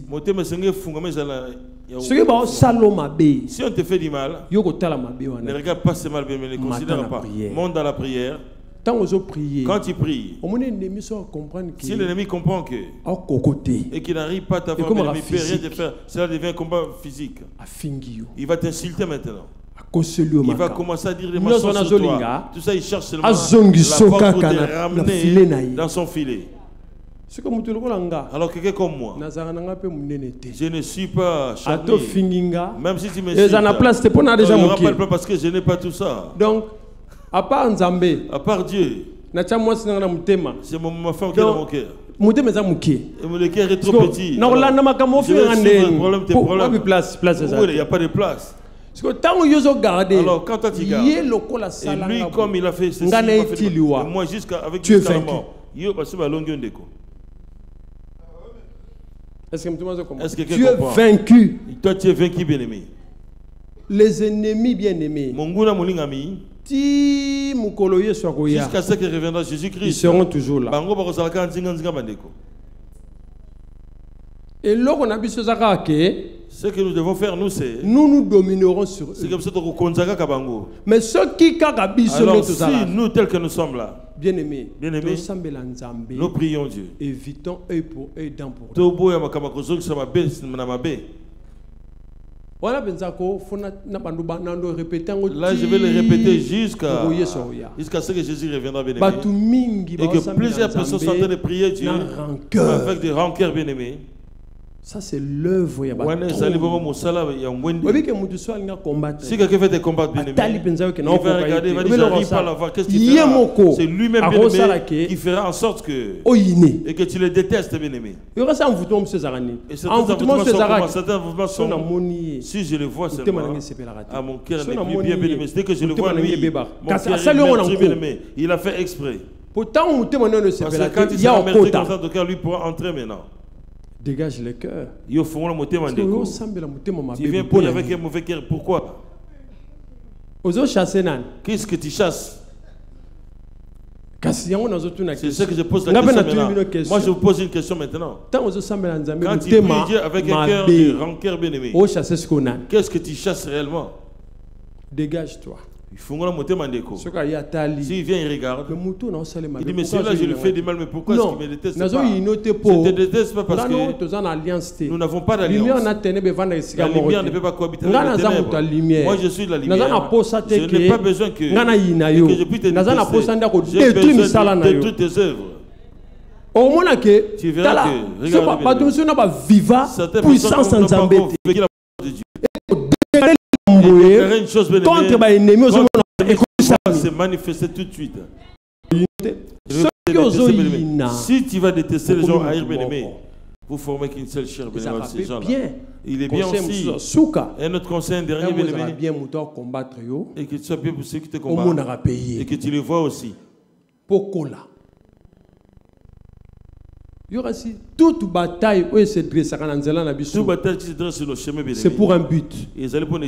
Si on te fait du mal, ne regarde pas ce mal, bien aimé, ne considère pas. Monte dans la prière. Quand tu pries, si l'ennemi comprend que et qu'il n'arrive pas à t'avoir, il ne peut rien te faire, cela devient un combat physique. Il va t'insulter maintenant. Il va commencer à dire des mensonges sur toi. Tout ça, il cherche seulement la porte pour te ramener dans son filet. Alors quelqu'un comme moi, je ne suis pas charmé. Même si tu me cites, on ne rappelle pas parce que je n'ai pas tout ça. Donc, à part Dieu, c'est ma femme qui est dans mon cœur. Et le cœur est trop petit. Il n'y a pas de place. Alors quand toi tu gardes, et lui comme il a fait ceci, et moi jusqu'à la mort, est-ce que tu es vaincu? Toi tu es vaincu, bien aimé. Les ennemis bien aimés, jusqu'à ce que reviendra Jésus-Christ, ils seront toujours là. Et ce que nous devons faire, nous, c'est nous dominerons sur eux. Mais ceux qui alors, si nous, tels que nous sommes là, bien aimés, nous prions Dieu. Évitons œil pour œil, dent pour dent. Là, je vais le répéter jusqu'à ce que Jésus reviendra, bien aimé. Et que plusieurs personnes sont en train de prier Dieu avec des rancœurs, bien aimés. Ça, c'est l'œuvre. Si quelqu'un fait des combats, bien aimés, il va regarder, il va dire, j'arrive pas à la voir. Qu'est-ce qu'il fera? C'est lui-même, bien aimé, qui fera en sorte que et que tu le détestes, bien aimé. Et certains envoûtements sont, si je le vois seulement, à mon cœur n'est plus bien, bien aimé. Dès que je le vois, lui, mon cœur est bien aimé. Il a fait exprès. Pourtant, parce que quand il sera remercié comme ça, donc lui pourra entrer maintenant. Dégage le cœur. Tu viens prier avec un mauvais cœur. Pourquoi? Qu'est-ce que tu chasses? C'est ce que je pose la question maintenant. Moi, je vous pose une question maintenant. Quand tu pries Dieu avec un cœur de rancœur, bien aimé, qu'est-ce que tu chasses réellement? Dégage-toi. S'il vient, il regarde. Il dit, mais celui-là, je le fais du mal, mais pourquoi est-ce qu'il me déteste pas? Je ne te déteste pas parce que nous n'avons pas d'alliance. La lumière ne peut pas cohabiter avec les ténèbres. Moi, je suis de la lumière. Je n'ai pas besoin que je puisse te détester. J'ai besoin de détruire tes œuvres. Tu verras que, regarde, puissance en Nzambe. Une chose se manifester tout de suite. Si tu vas détester les gens haïr, bien aimé, vous formez qu'une seule chair, bien aimé, ces gens-là. Il est bien aussi. Et notre conseil dernier, bien aimé, et que tu sois bien pour ceux qui te combattent, et que tu les vois aussi. Il y aura aussi toute bataille où se dresse toute bataille qui se dresse sur le chemin, c'est pour un but. Et ils allaient pour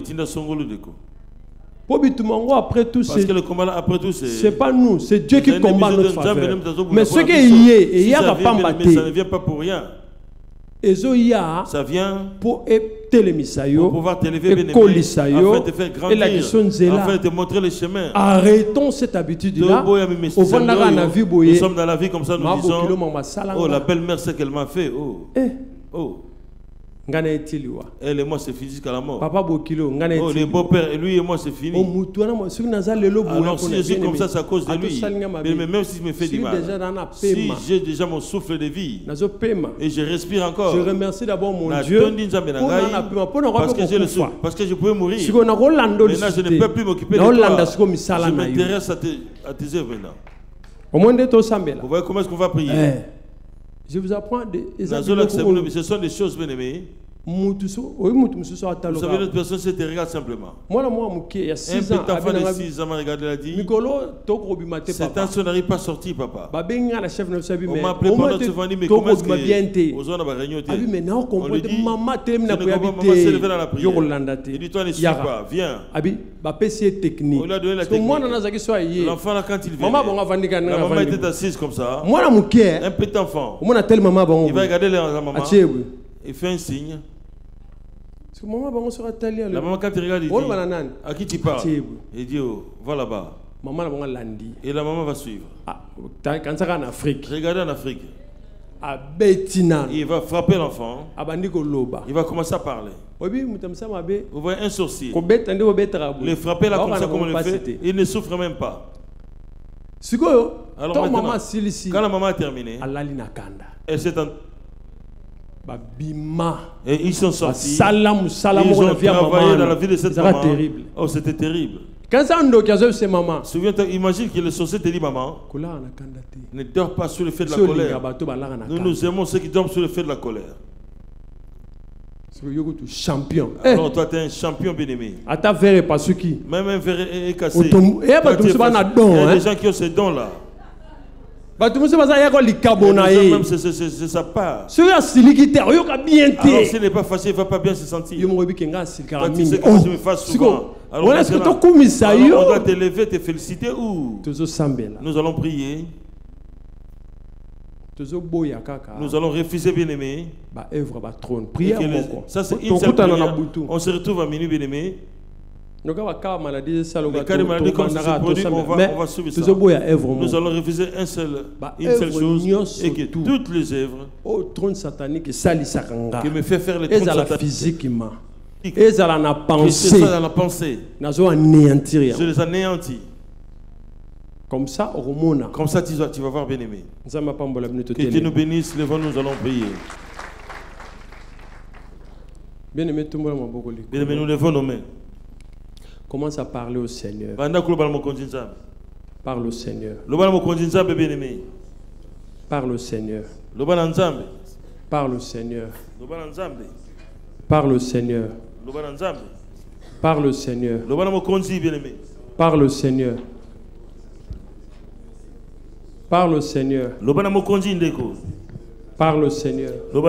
après tout, parce que le combat après tout, c'est pas nous, c'est Dieu qui combat notre faveur. Mais ce qui est lié, ça ne vient pas pour rien. Ça vient pour pouvoir t'élever, bien-aimé, afin de te faire grandir, afin de te montrer le chemin. Arrêtons cette habitude-là. Nous sommes dans la vie comme ça, nous disons, oh, la belle-mère, ce qu'elle m'a fait. Oh. Oh. Elle et moi, c'est fini jusqu'à la mort. Oh, les beaux-pères, lui et moi, c'est fini. Alors, si je suis comme ça, c'est à cause de lui. Mais même si je me fais du mal, si j'ai déjà mon souffle de vie et je respire encore, je remercie d'abord mon Dieu parce que je pouvais mourir. Maintenant, je ne peux plus m'occuper de toi. Je m'intéresse à tes œuvres maintenant. Vous voyez comment est-ce qu'on va prier? Je vous apprends ce sont des choses bien aimées. Vous savez, notre personne se te regarde simplement. Un petit enfant de 6 ans m'a regardé et a dit, cet enfant n'arrive pas à sortir, papa. On m'a appelé pendant ce vendredi, mais comment est-ce que aux on a réunion? On lui dit, maman s'est levée dans la prière. Il dit, toi ne suis pas, viens. On lui a donné la technique. L'enfant là, quand il vient, la maman était assise comme ça. Un petit enfant. Il va regarder la maman. Il fait un signe. La maman, quand il regarde, il dit, à qui tu parles? Il dit, oh, va là-bas. Et la maman va suivre. Regardez en Afrique. Il va frapper l'enfant. Il va commencer à parler. Vous voyez un sorcier. Le frapper là comme ça, comme on le fait, il ne souffre même pas. Alors maintenant, quand la maman a terminé, elle s'est et ils sont sortis. Ils ont travaillé dans la vie de cette maman. Oh, c'était terrible. Souviens-toi, imagine que le sorcier te dit, maman, ne dors pas sur le fait de la colère. Nous aimons ceux qui dorment sur le fait de la colère. Alors toi, tu es un champion bien-aimé. Même un verre est cassé. Il y a des gens qui ont ce don-là. C'est sa part. Alors s'il n'est pas fâché, il ne va pas bien se sentir. Toi, tu sais que je me fâche souvent. Alors on doit t'élever, te féliciter ou nous allons prier. Nous allons refuser, bien-aimé. Ça, c'est une seule prière. On se retrouve à minuit, bien-aimé. Le cas de maladie comme ça se produit, on va suivre ça. Nous allons refuser une seule chose, et que toutes les œuvres qui me fait faire les trônes sataniques, que c'est ça dans la pensée, je les anéantis. Comme ça, tu vas voir, bien-aimé. Que Dieu nous bénisse, levons-nous, nous allons prier. Bien-aimé, nous levons nos mains. Commence à parler au Seigneur. Parle au Seigneur. Parle au Seigneur. Parle au Seigneur. Parle au Seigneur. Parle au Seigneur. Parle au Seigneur. Parle au Seigneur. Parle au Seigneur.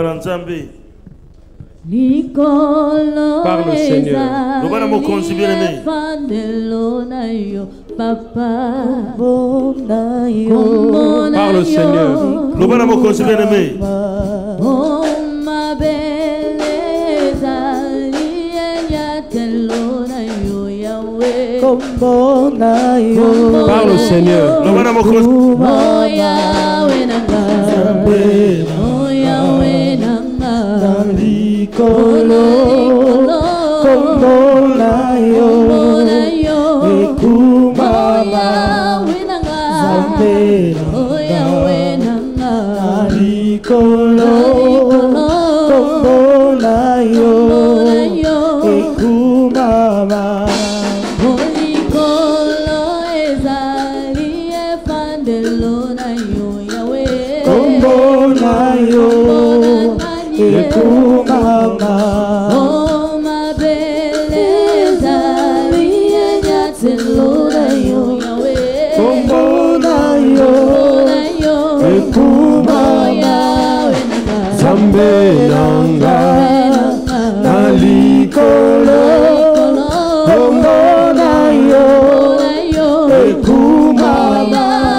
Parle au Seigneur. Parle au Seigneur. Parle au Seigneur.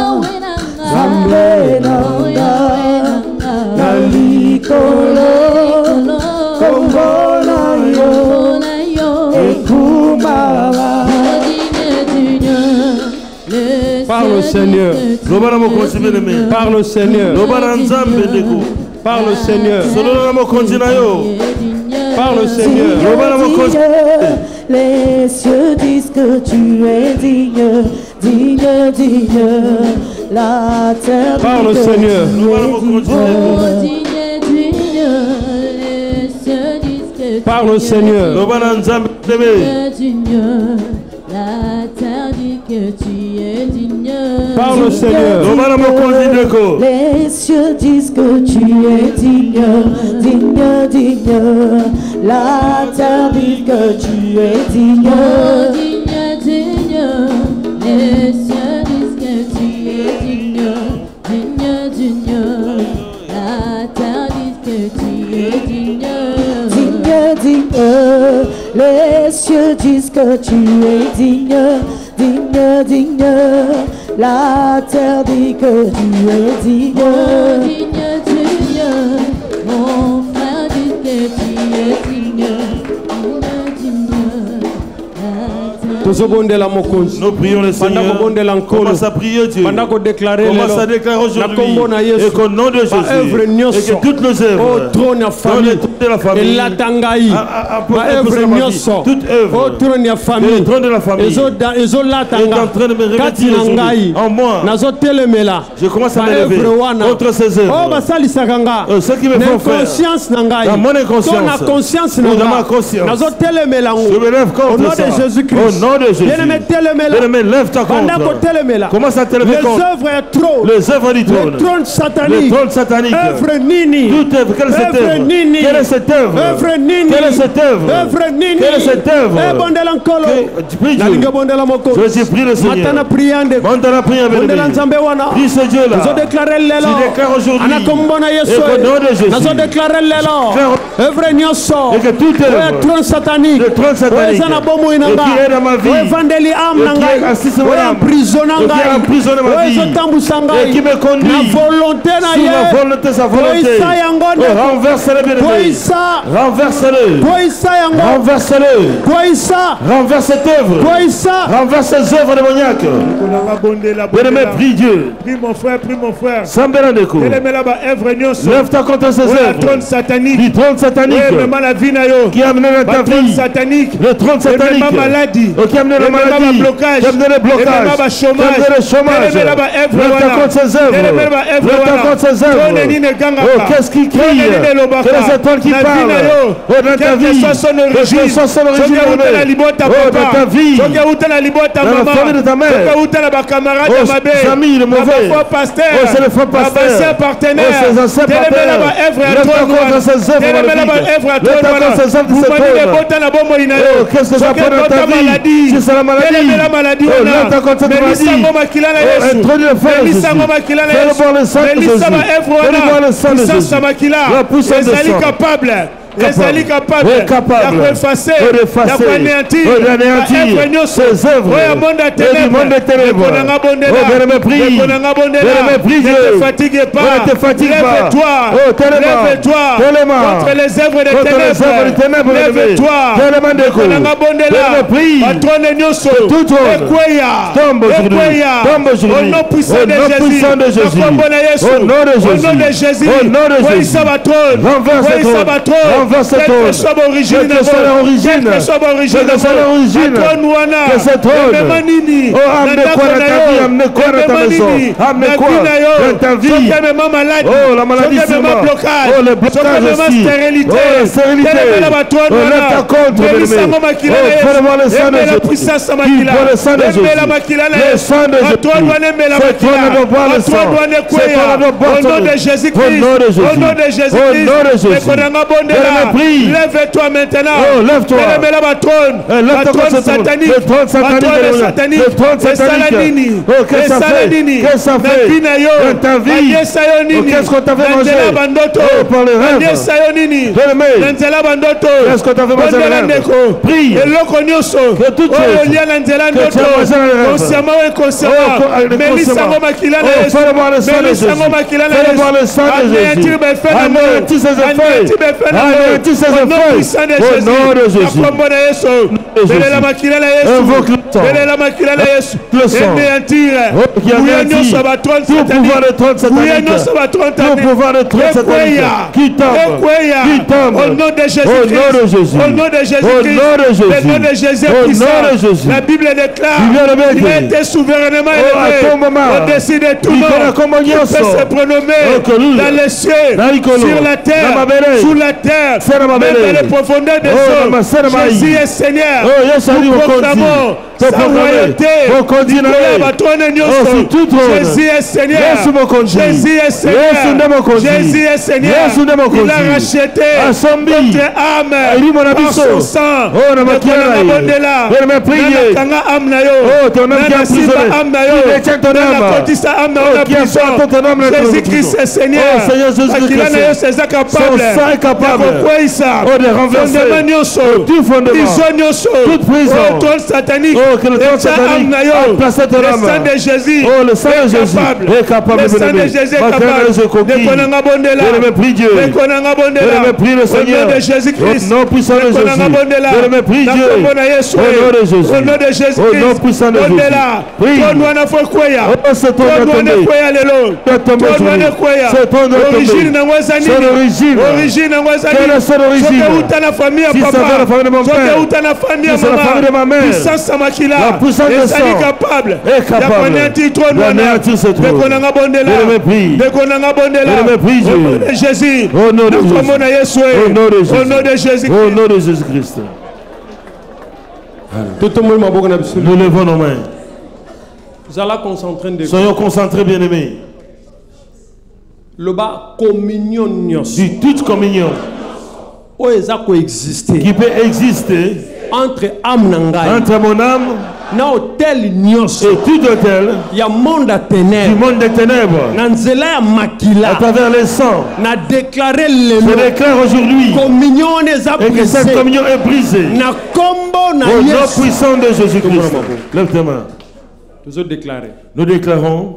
Nalikolo Parle au Seigneur. Parle au Seigneur. Parle au Seigneur. Parle au Seigneur. Les cieux disent que tu es digne, digne, digne. La terre parle au Seigneur. Parle au Seigneur. La terre dit que tu es digne. Parle au Seigneur. Les cieux disent que tu es digne, digne, digne. La terre dit que tu es digne, digne, digne. Les cieux disent que tu es digne, digne, digne. La terre dit que tu es digne, digne, digne. Les cieux disent que tu es digne, digne, digne. La terre dit que tu es digne, digne, digne. Mon frère dit que tu es digne, digne, digne. Nous prions le Seigneur. Commence à prier Dieu. Commence à déclarer aujourd'hui. Et qu'au nom de Jésus. Et que toutes nos œuvres. Dans le trône de la famille. Toute œuvre. Le trône de la famille. Est en train de me remercier aujourd'hui. En moi. Je commence à m'élever contre ces œuvres. Ce qui me font faire. Dans mon inconscience. Ou dans ma conscience. Je me lève contre ça. Au nom de Jésus. Bien-aimé, lève ta contre. Commence à te lever contre. Les œuvres du trône. Le trône satanique. Toute œuvre. Quelle est cette œuvre? Quelle est cette œuvre? Quelle est cette œuvre? Quelle est cette œuvre? Prie Dieu. Je prie le Seigneur. Monte à la prière, bien-aimé. Prie ce Dieu-là. Tu déclares aujourd'hui. Et qu'au nom de Jésus. Et que toute œuvre. Le trône satanique. Et qui est dans ma vie. Et qui est assis sur ma vie. Et qui me conduit sous ma volonté, sa volonté. Renverse-le, bien-aimé. Renverse-le. Renverse cette œuvre. Renverse ces œuvres démoniaques. Bien-aimé, prie Dieu. Prie mon frère. Sambelandeko. Lève ta contre ces œuvres. Du trône satanique. Qui a amené ta vie. Le trône satanique. Qui a amené la maladie. Qui a amené le blocage. Qui a amené le chômage. Lève ta contre ces œuvres. Lève ta contre ces œuvres. Oh, qu'est-ce qui crie? Quelle est cette étoile qui parle? Oh, dans ta vie. Quelle soit son origine. Oh, dans ta vie. Dans la famille de ta mère. Oh, ses amis, le mauvais. Oh, c'est le faux pasteur. Oh, ses anciens partenaires. Lève ta contre ces œuvres maléfiques. Lève ta contre ces œuvres de cet homme. Oh, qu'est-ce que ça fait dans ta vie? Si c'est la maladie. Oh, lève ta contre cette maladie. Oh, introduis le feu de Jésus. Fais-le voir le sang de Jésus. Fais-le voir le sang de Jésus. La puissance de sang. Capable d'effacer, d'anéantir ces œuvres du monde des ténèbres. Oh, bien-aimé, prie. Ne te fatigue pas. Oh, tellement. Contre les œuvres des ténèbres. Lève-toi. Prie. Tout tombe aujourd'hui. Au nom puissant de Jésus. Au nom de Jésus. Renverse le trône. Quelle que soit l'origine, que ce trône, amène quoi dans ta vie, amène quoi dans ta maison, amène quoi dans ta vie. Oh, la maladie, c'est mort. Oh, le blocage aussi. Oh, la stérilité. Oh, lève ta contre, bien-aimé. Oh, fais-le-moi le sang de Jésus. Le sang de Jésus. Le sang de Jésus. C'est toi qui dois boire le sang. C'est toi qui dois boire le sang. Au nom de Jésus-Christ. Au nom de Jésus. Prie. Lève-toi maintenant. Oh, lève-toi. Le trône satanique. Le trône satanique. Oh, qu'est-ce que ça fait? Qu'est-ce que ça fait dans ta vie? Oh, qu'est-ce qu'on t'a fait manger? Oh, par le rêve. Qu'est-ce qu'on t'a fait manger le rêve? Prie. Que tout chose que tu as mangé dans le rêve. Consciemment et inconsciemment. Fais-le-moi le sang de Jésus. Fais-le-moi le sang de Jésus. Anéantis ses effets. Au nom de Jésus. Invoque le sang sang. Le sang. Qui anéantit tout pouvoir de trône satanique. Tout pouvoir de trône satanique. Qui tombe. Au nom de Jésus. Au nom de Jésus. Au nom de Jésus. Au nom de Jésus. Le nom de Jésus. Au nom de Jésus. La Bible déclare. Il a été souverainement élevé au-dessus de tout nom. Il peut se prononcer dans les cieux, sur la terre, sous la terre, même dans les profondeurs des eaux. Jésus est Seigneur. Nous proclamons sa royauté. Jésus est Seigneur. Jésus est Seigneur. Jésus est Seigneur. Il a racheté notre âme par son sang. Jésus-Christ est Seigneur. C'est capable de renverser toute prison satanique. Le sang de Jésus est capable. Le sang de Jésus est capable. Je méprise Dieu. Je méprise le Seigneur. Au nom de Jésus-Christ. Au nom puissant de Jésus. Je méprise Dieu. Au nom de Jésus. Au nom de Jésus-Christ. Au nom puissant de Jésus. C'est ton nom tombé. C'est ton nom tombé. Son origine. Quelle est son origine? Si c'est la famille de mon père. Si c'est la famille de ma mère. La puissance de sang est capable d'anéantir ce trône. Je le méprise. Je le méprise. Au nom de Jésus. Au nom de Jésus. Au nom de Jésus. Au nom de Jésus-Christ. Nous levons nos mains. Soyons concentrés, bien-aimés. Le bas communion. Du toute communion. Qui peut exister entre mon âme et tout hôtel du monde des ténèbres à travers les sangs. Je déclare aujourd'hui et que cette communion est brisée au nom puissant de Jésus-Christ. Lève tes mains. Nous déclarons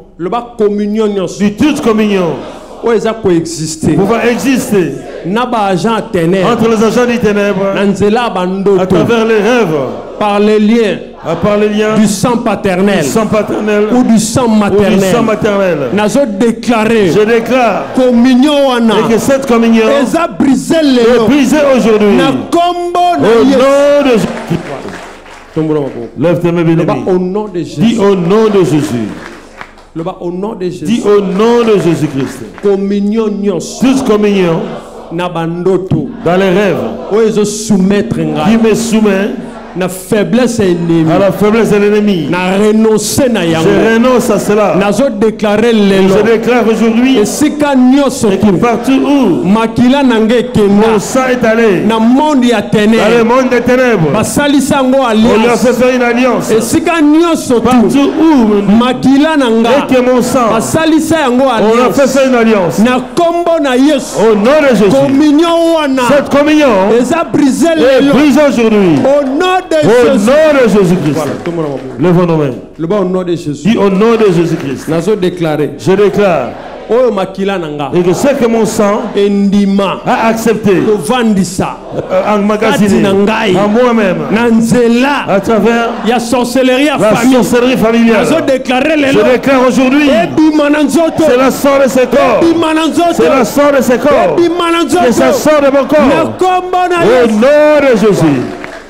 du toute communion pouvoir exister entre les agents des ténèbres à travers les rêves, par les liens du sang paternel ou du sang maternel. Je déclare communion et que cette communion est brisée aujourd'hui au nom de Jésus. Lève tes mains, bien-aimés. Dis au nom de Jésus. Dis au nom de Jésus-Christ. Toute communion dans les rêves qui me soumet à la faiblesse de l'ennemi. Je renonce à cela. Je déclare aujourd'hui et que partout où mon sang est allé dans le monde des ténèbres, on lui a fait faire une alliance. Partout où et que mon sang, on a fait faire une alliance. Au nom de Jésus, cette communion est brisée aujourd'hui. Au nom de Jésus-Christ. Levons nos mains. Dis au nom de Jésus-Christ. Je déclare et que ce que mon sang a accepté emmagasiné en moi-même à travers la sorcellerie familiale. Je déclare aujourd'hui c'est la sang de ce corps. C'est la sang de ce corps. Que ça sort de mon corps. Au nom de Jésus.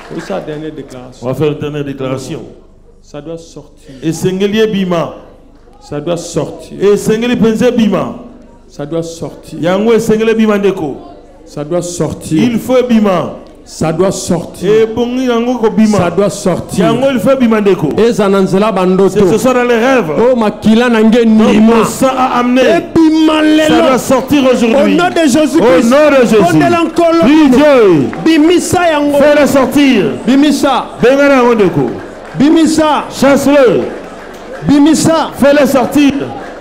On va faire une dernière déclaration. Ça doit sortir. Et Sengeli Bima. Ça doit sortir. Et Sengeli Penze Bima. Ça doit sortir. Yango et Sengeli Bima Ndeko. Ça doit sortir. Il faut Bima. Ça doit sortir. Et bongi yango ko Bima. Ça doit sortir. Yango il faut Bima Ndeko. Et zananzela bandoto. Ce soir dans les rêves. Oh makila nange nima. Mon sang a amené. Ça doit sortir aujourd'hui. Au nom de Jésus. Au nom de Jésus. Prie Dieu. Bimisa yango. Fais-le sortir. Bimisa. Bengana yango Ndeko. Bimisa. Chasse-le. Bimisa. Fais-le sortir.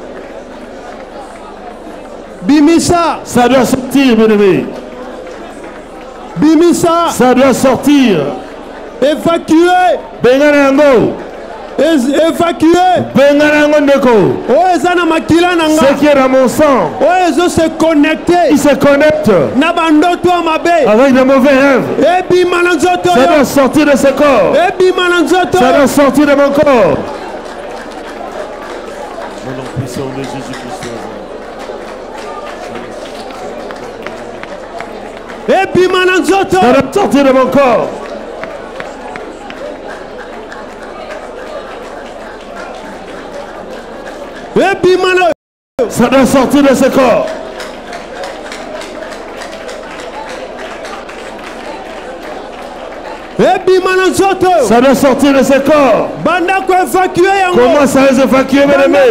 Bimisa. Ça doit sortir, bien-aimé. Bimisa. Ça doit sortir. Évacuer. Bengana yango. évacuer ce qui est dans mon sang. Il se connecte avec de mauvais rêves. Ça doit sortir de ce corps. Ça doit sortir de mon corps. Au nom puissant de Jésus-Christ. Ça doit sortir de mon corps. Ça doit sortir de ce corps. Ça doit sortir de ce corps. Commence à les évacuer, mes amis.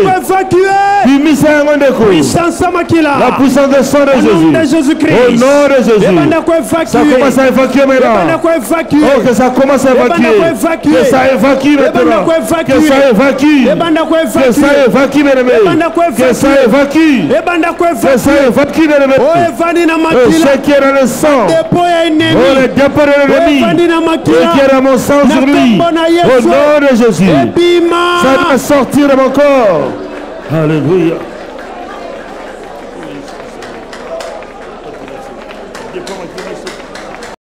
La puissance de sang de Jésus. Au nom de Jésus. Ça commence à évacuer maintenant. Oh, que ça commence à évacuer. Que ça évacue maintenant. Que ça évacue. Que ça évacue, mes amis. Que ça évacue. Que ça évacue, mes amis. Ce qui est dans le sang. Oh, le dépôt de l'ennemi. Et qui est dans mon sang sur lui. Au nom de Jésus. Ça doit sortir de mon corps. Alléluia.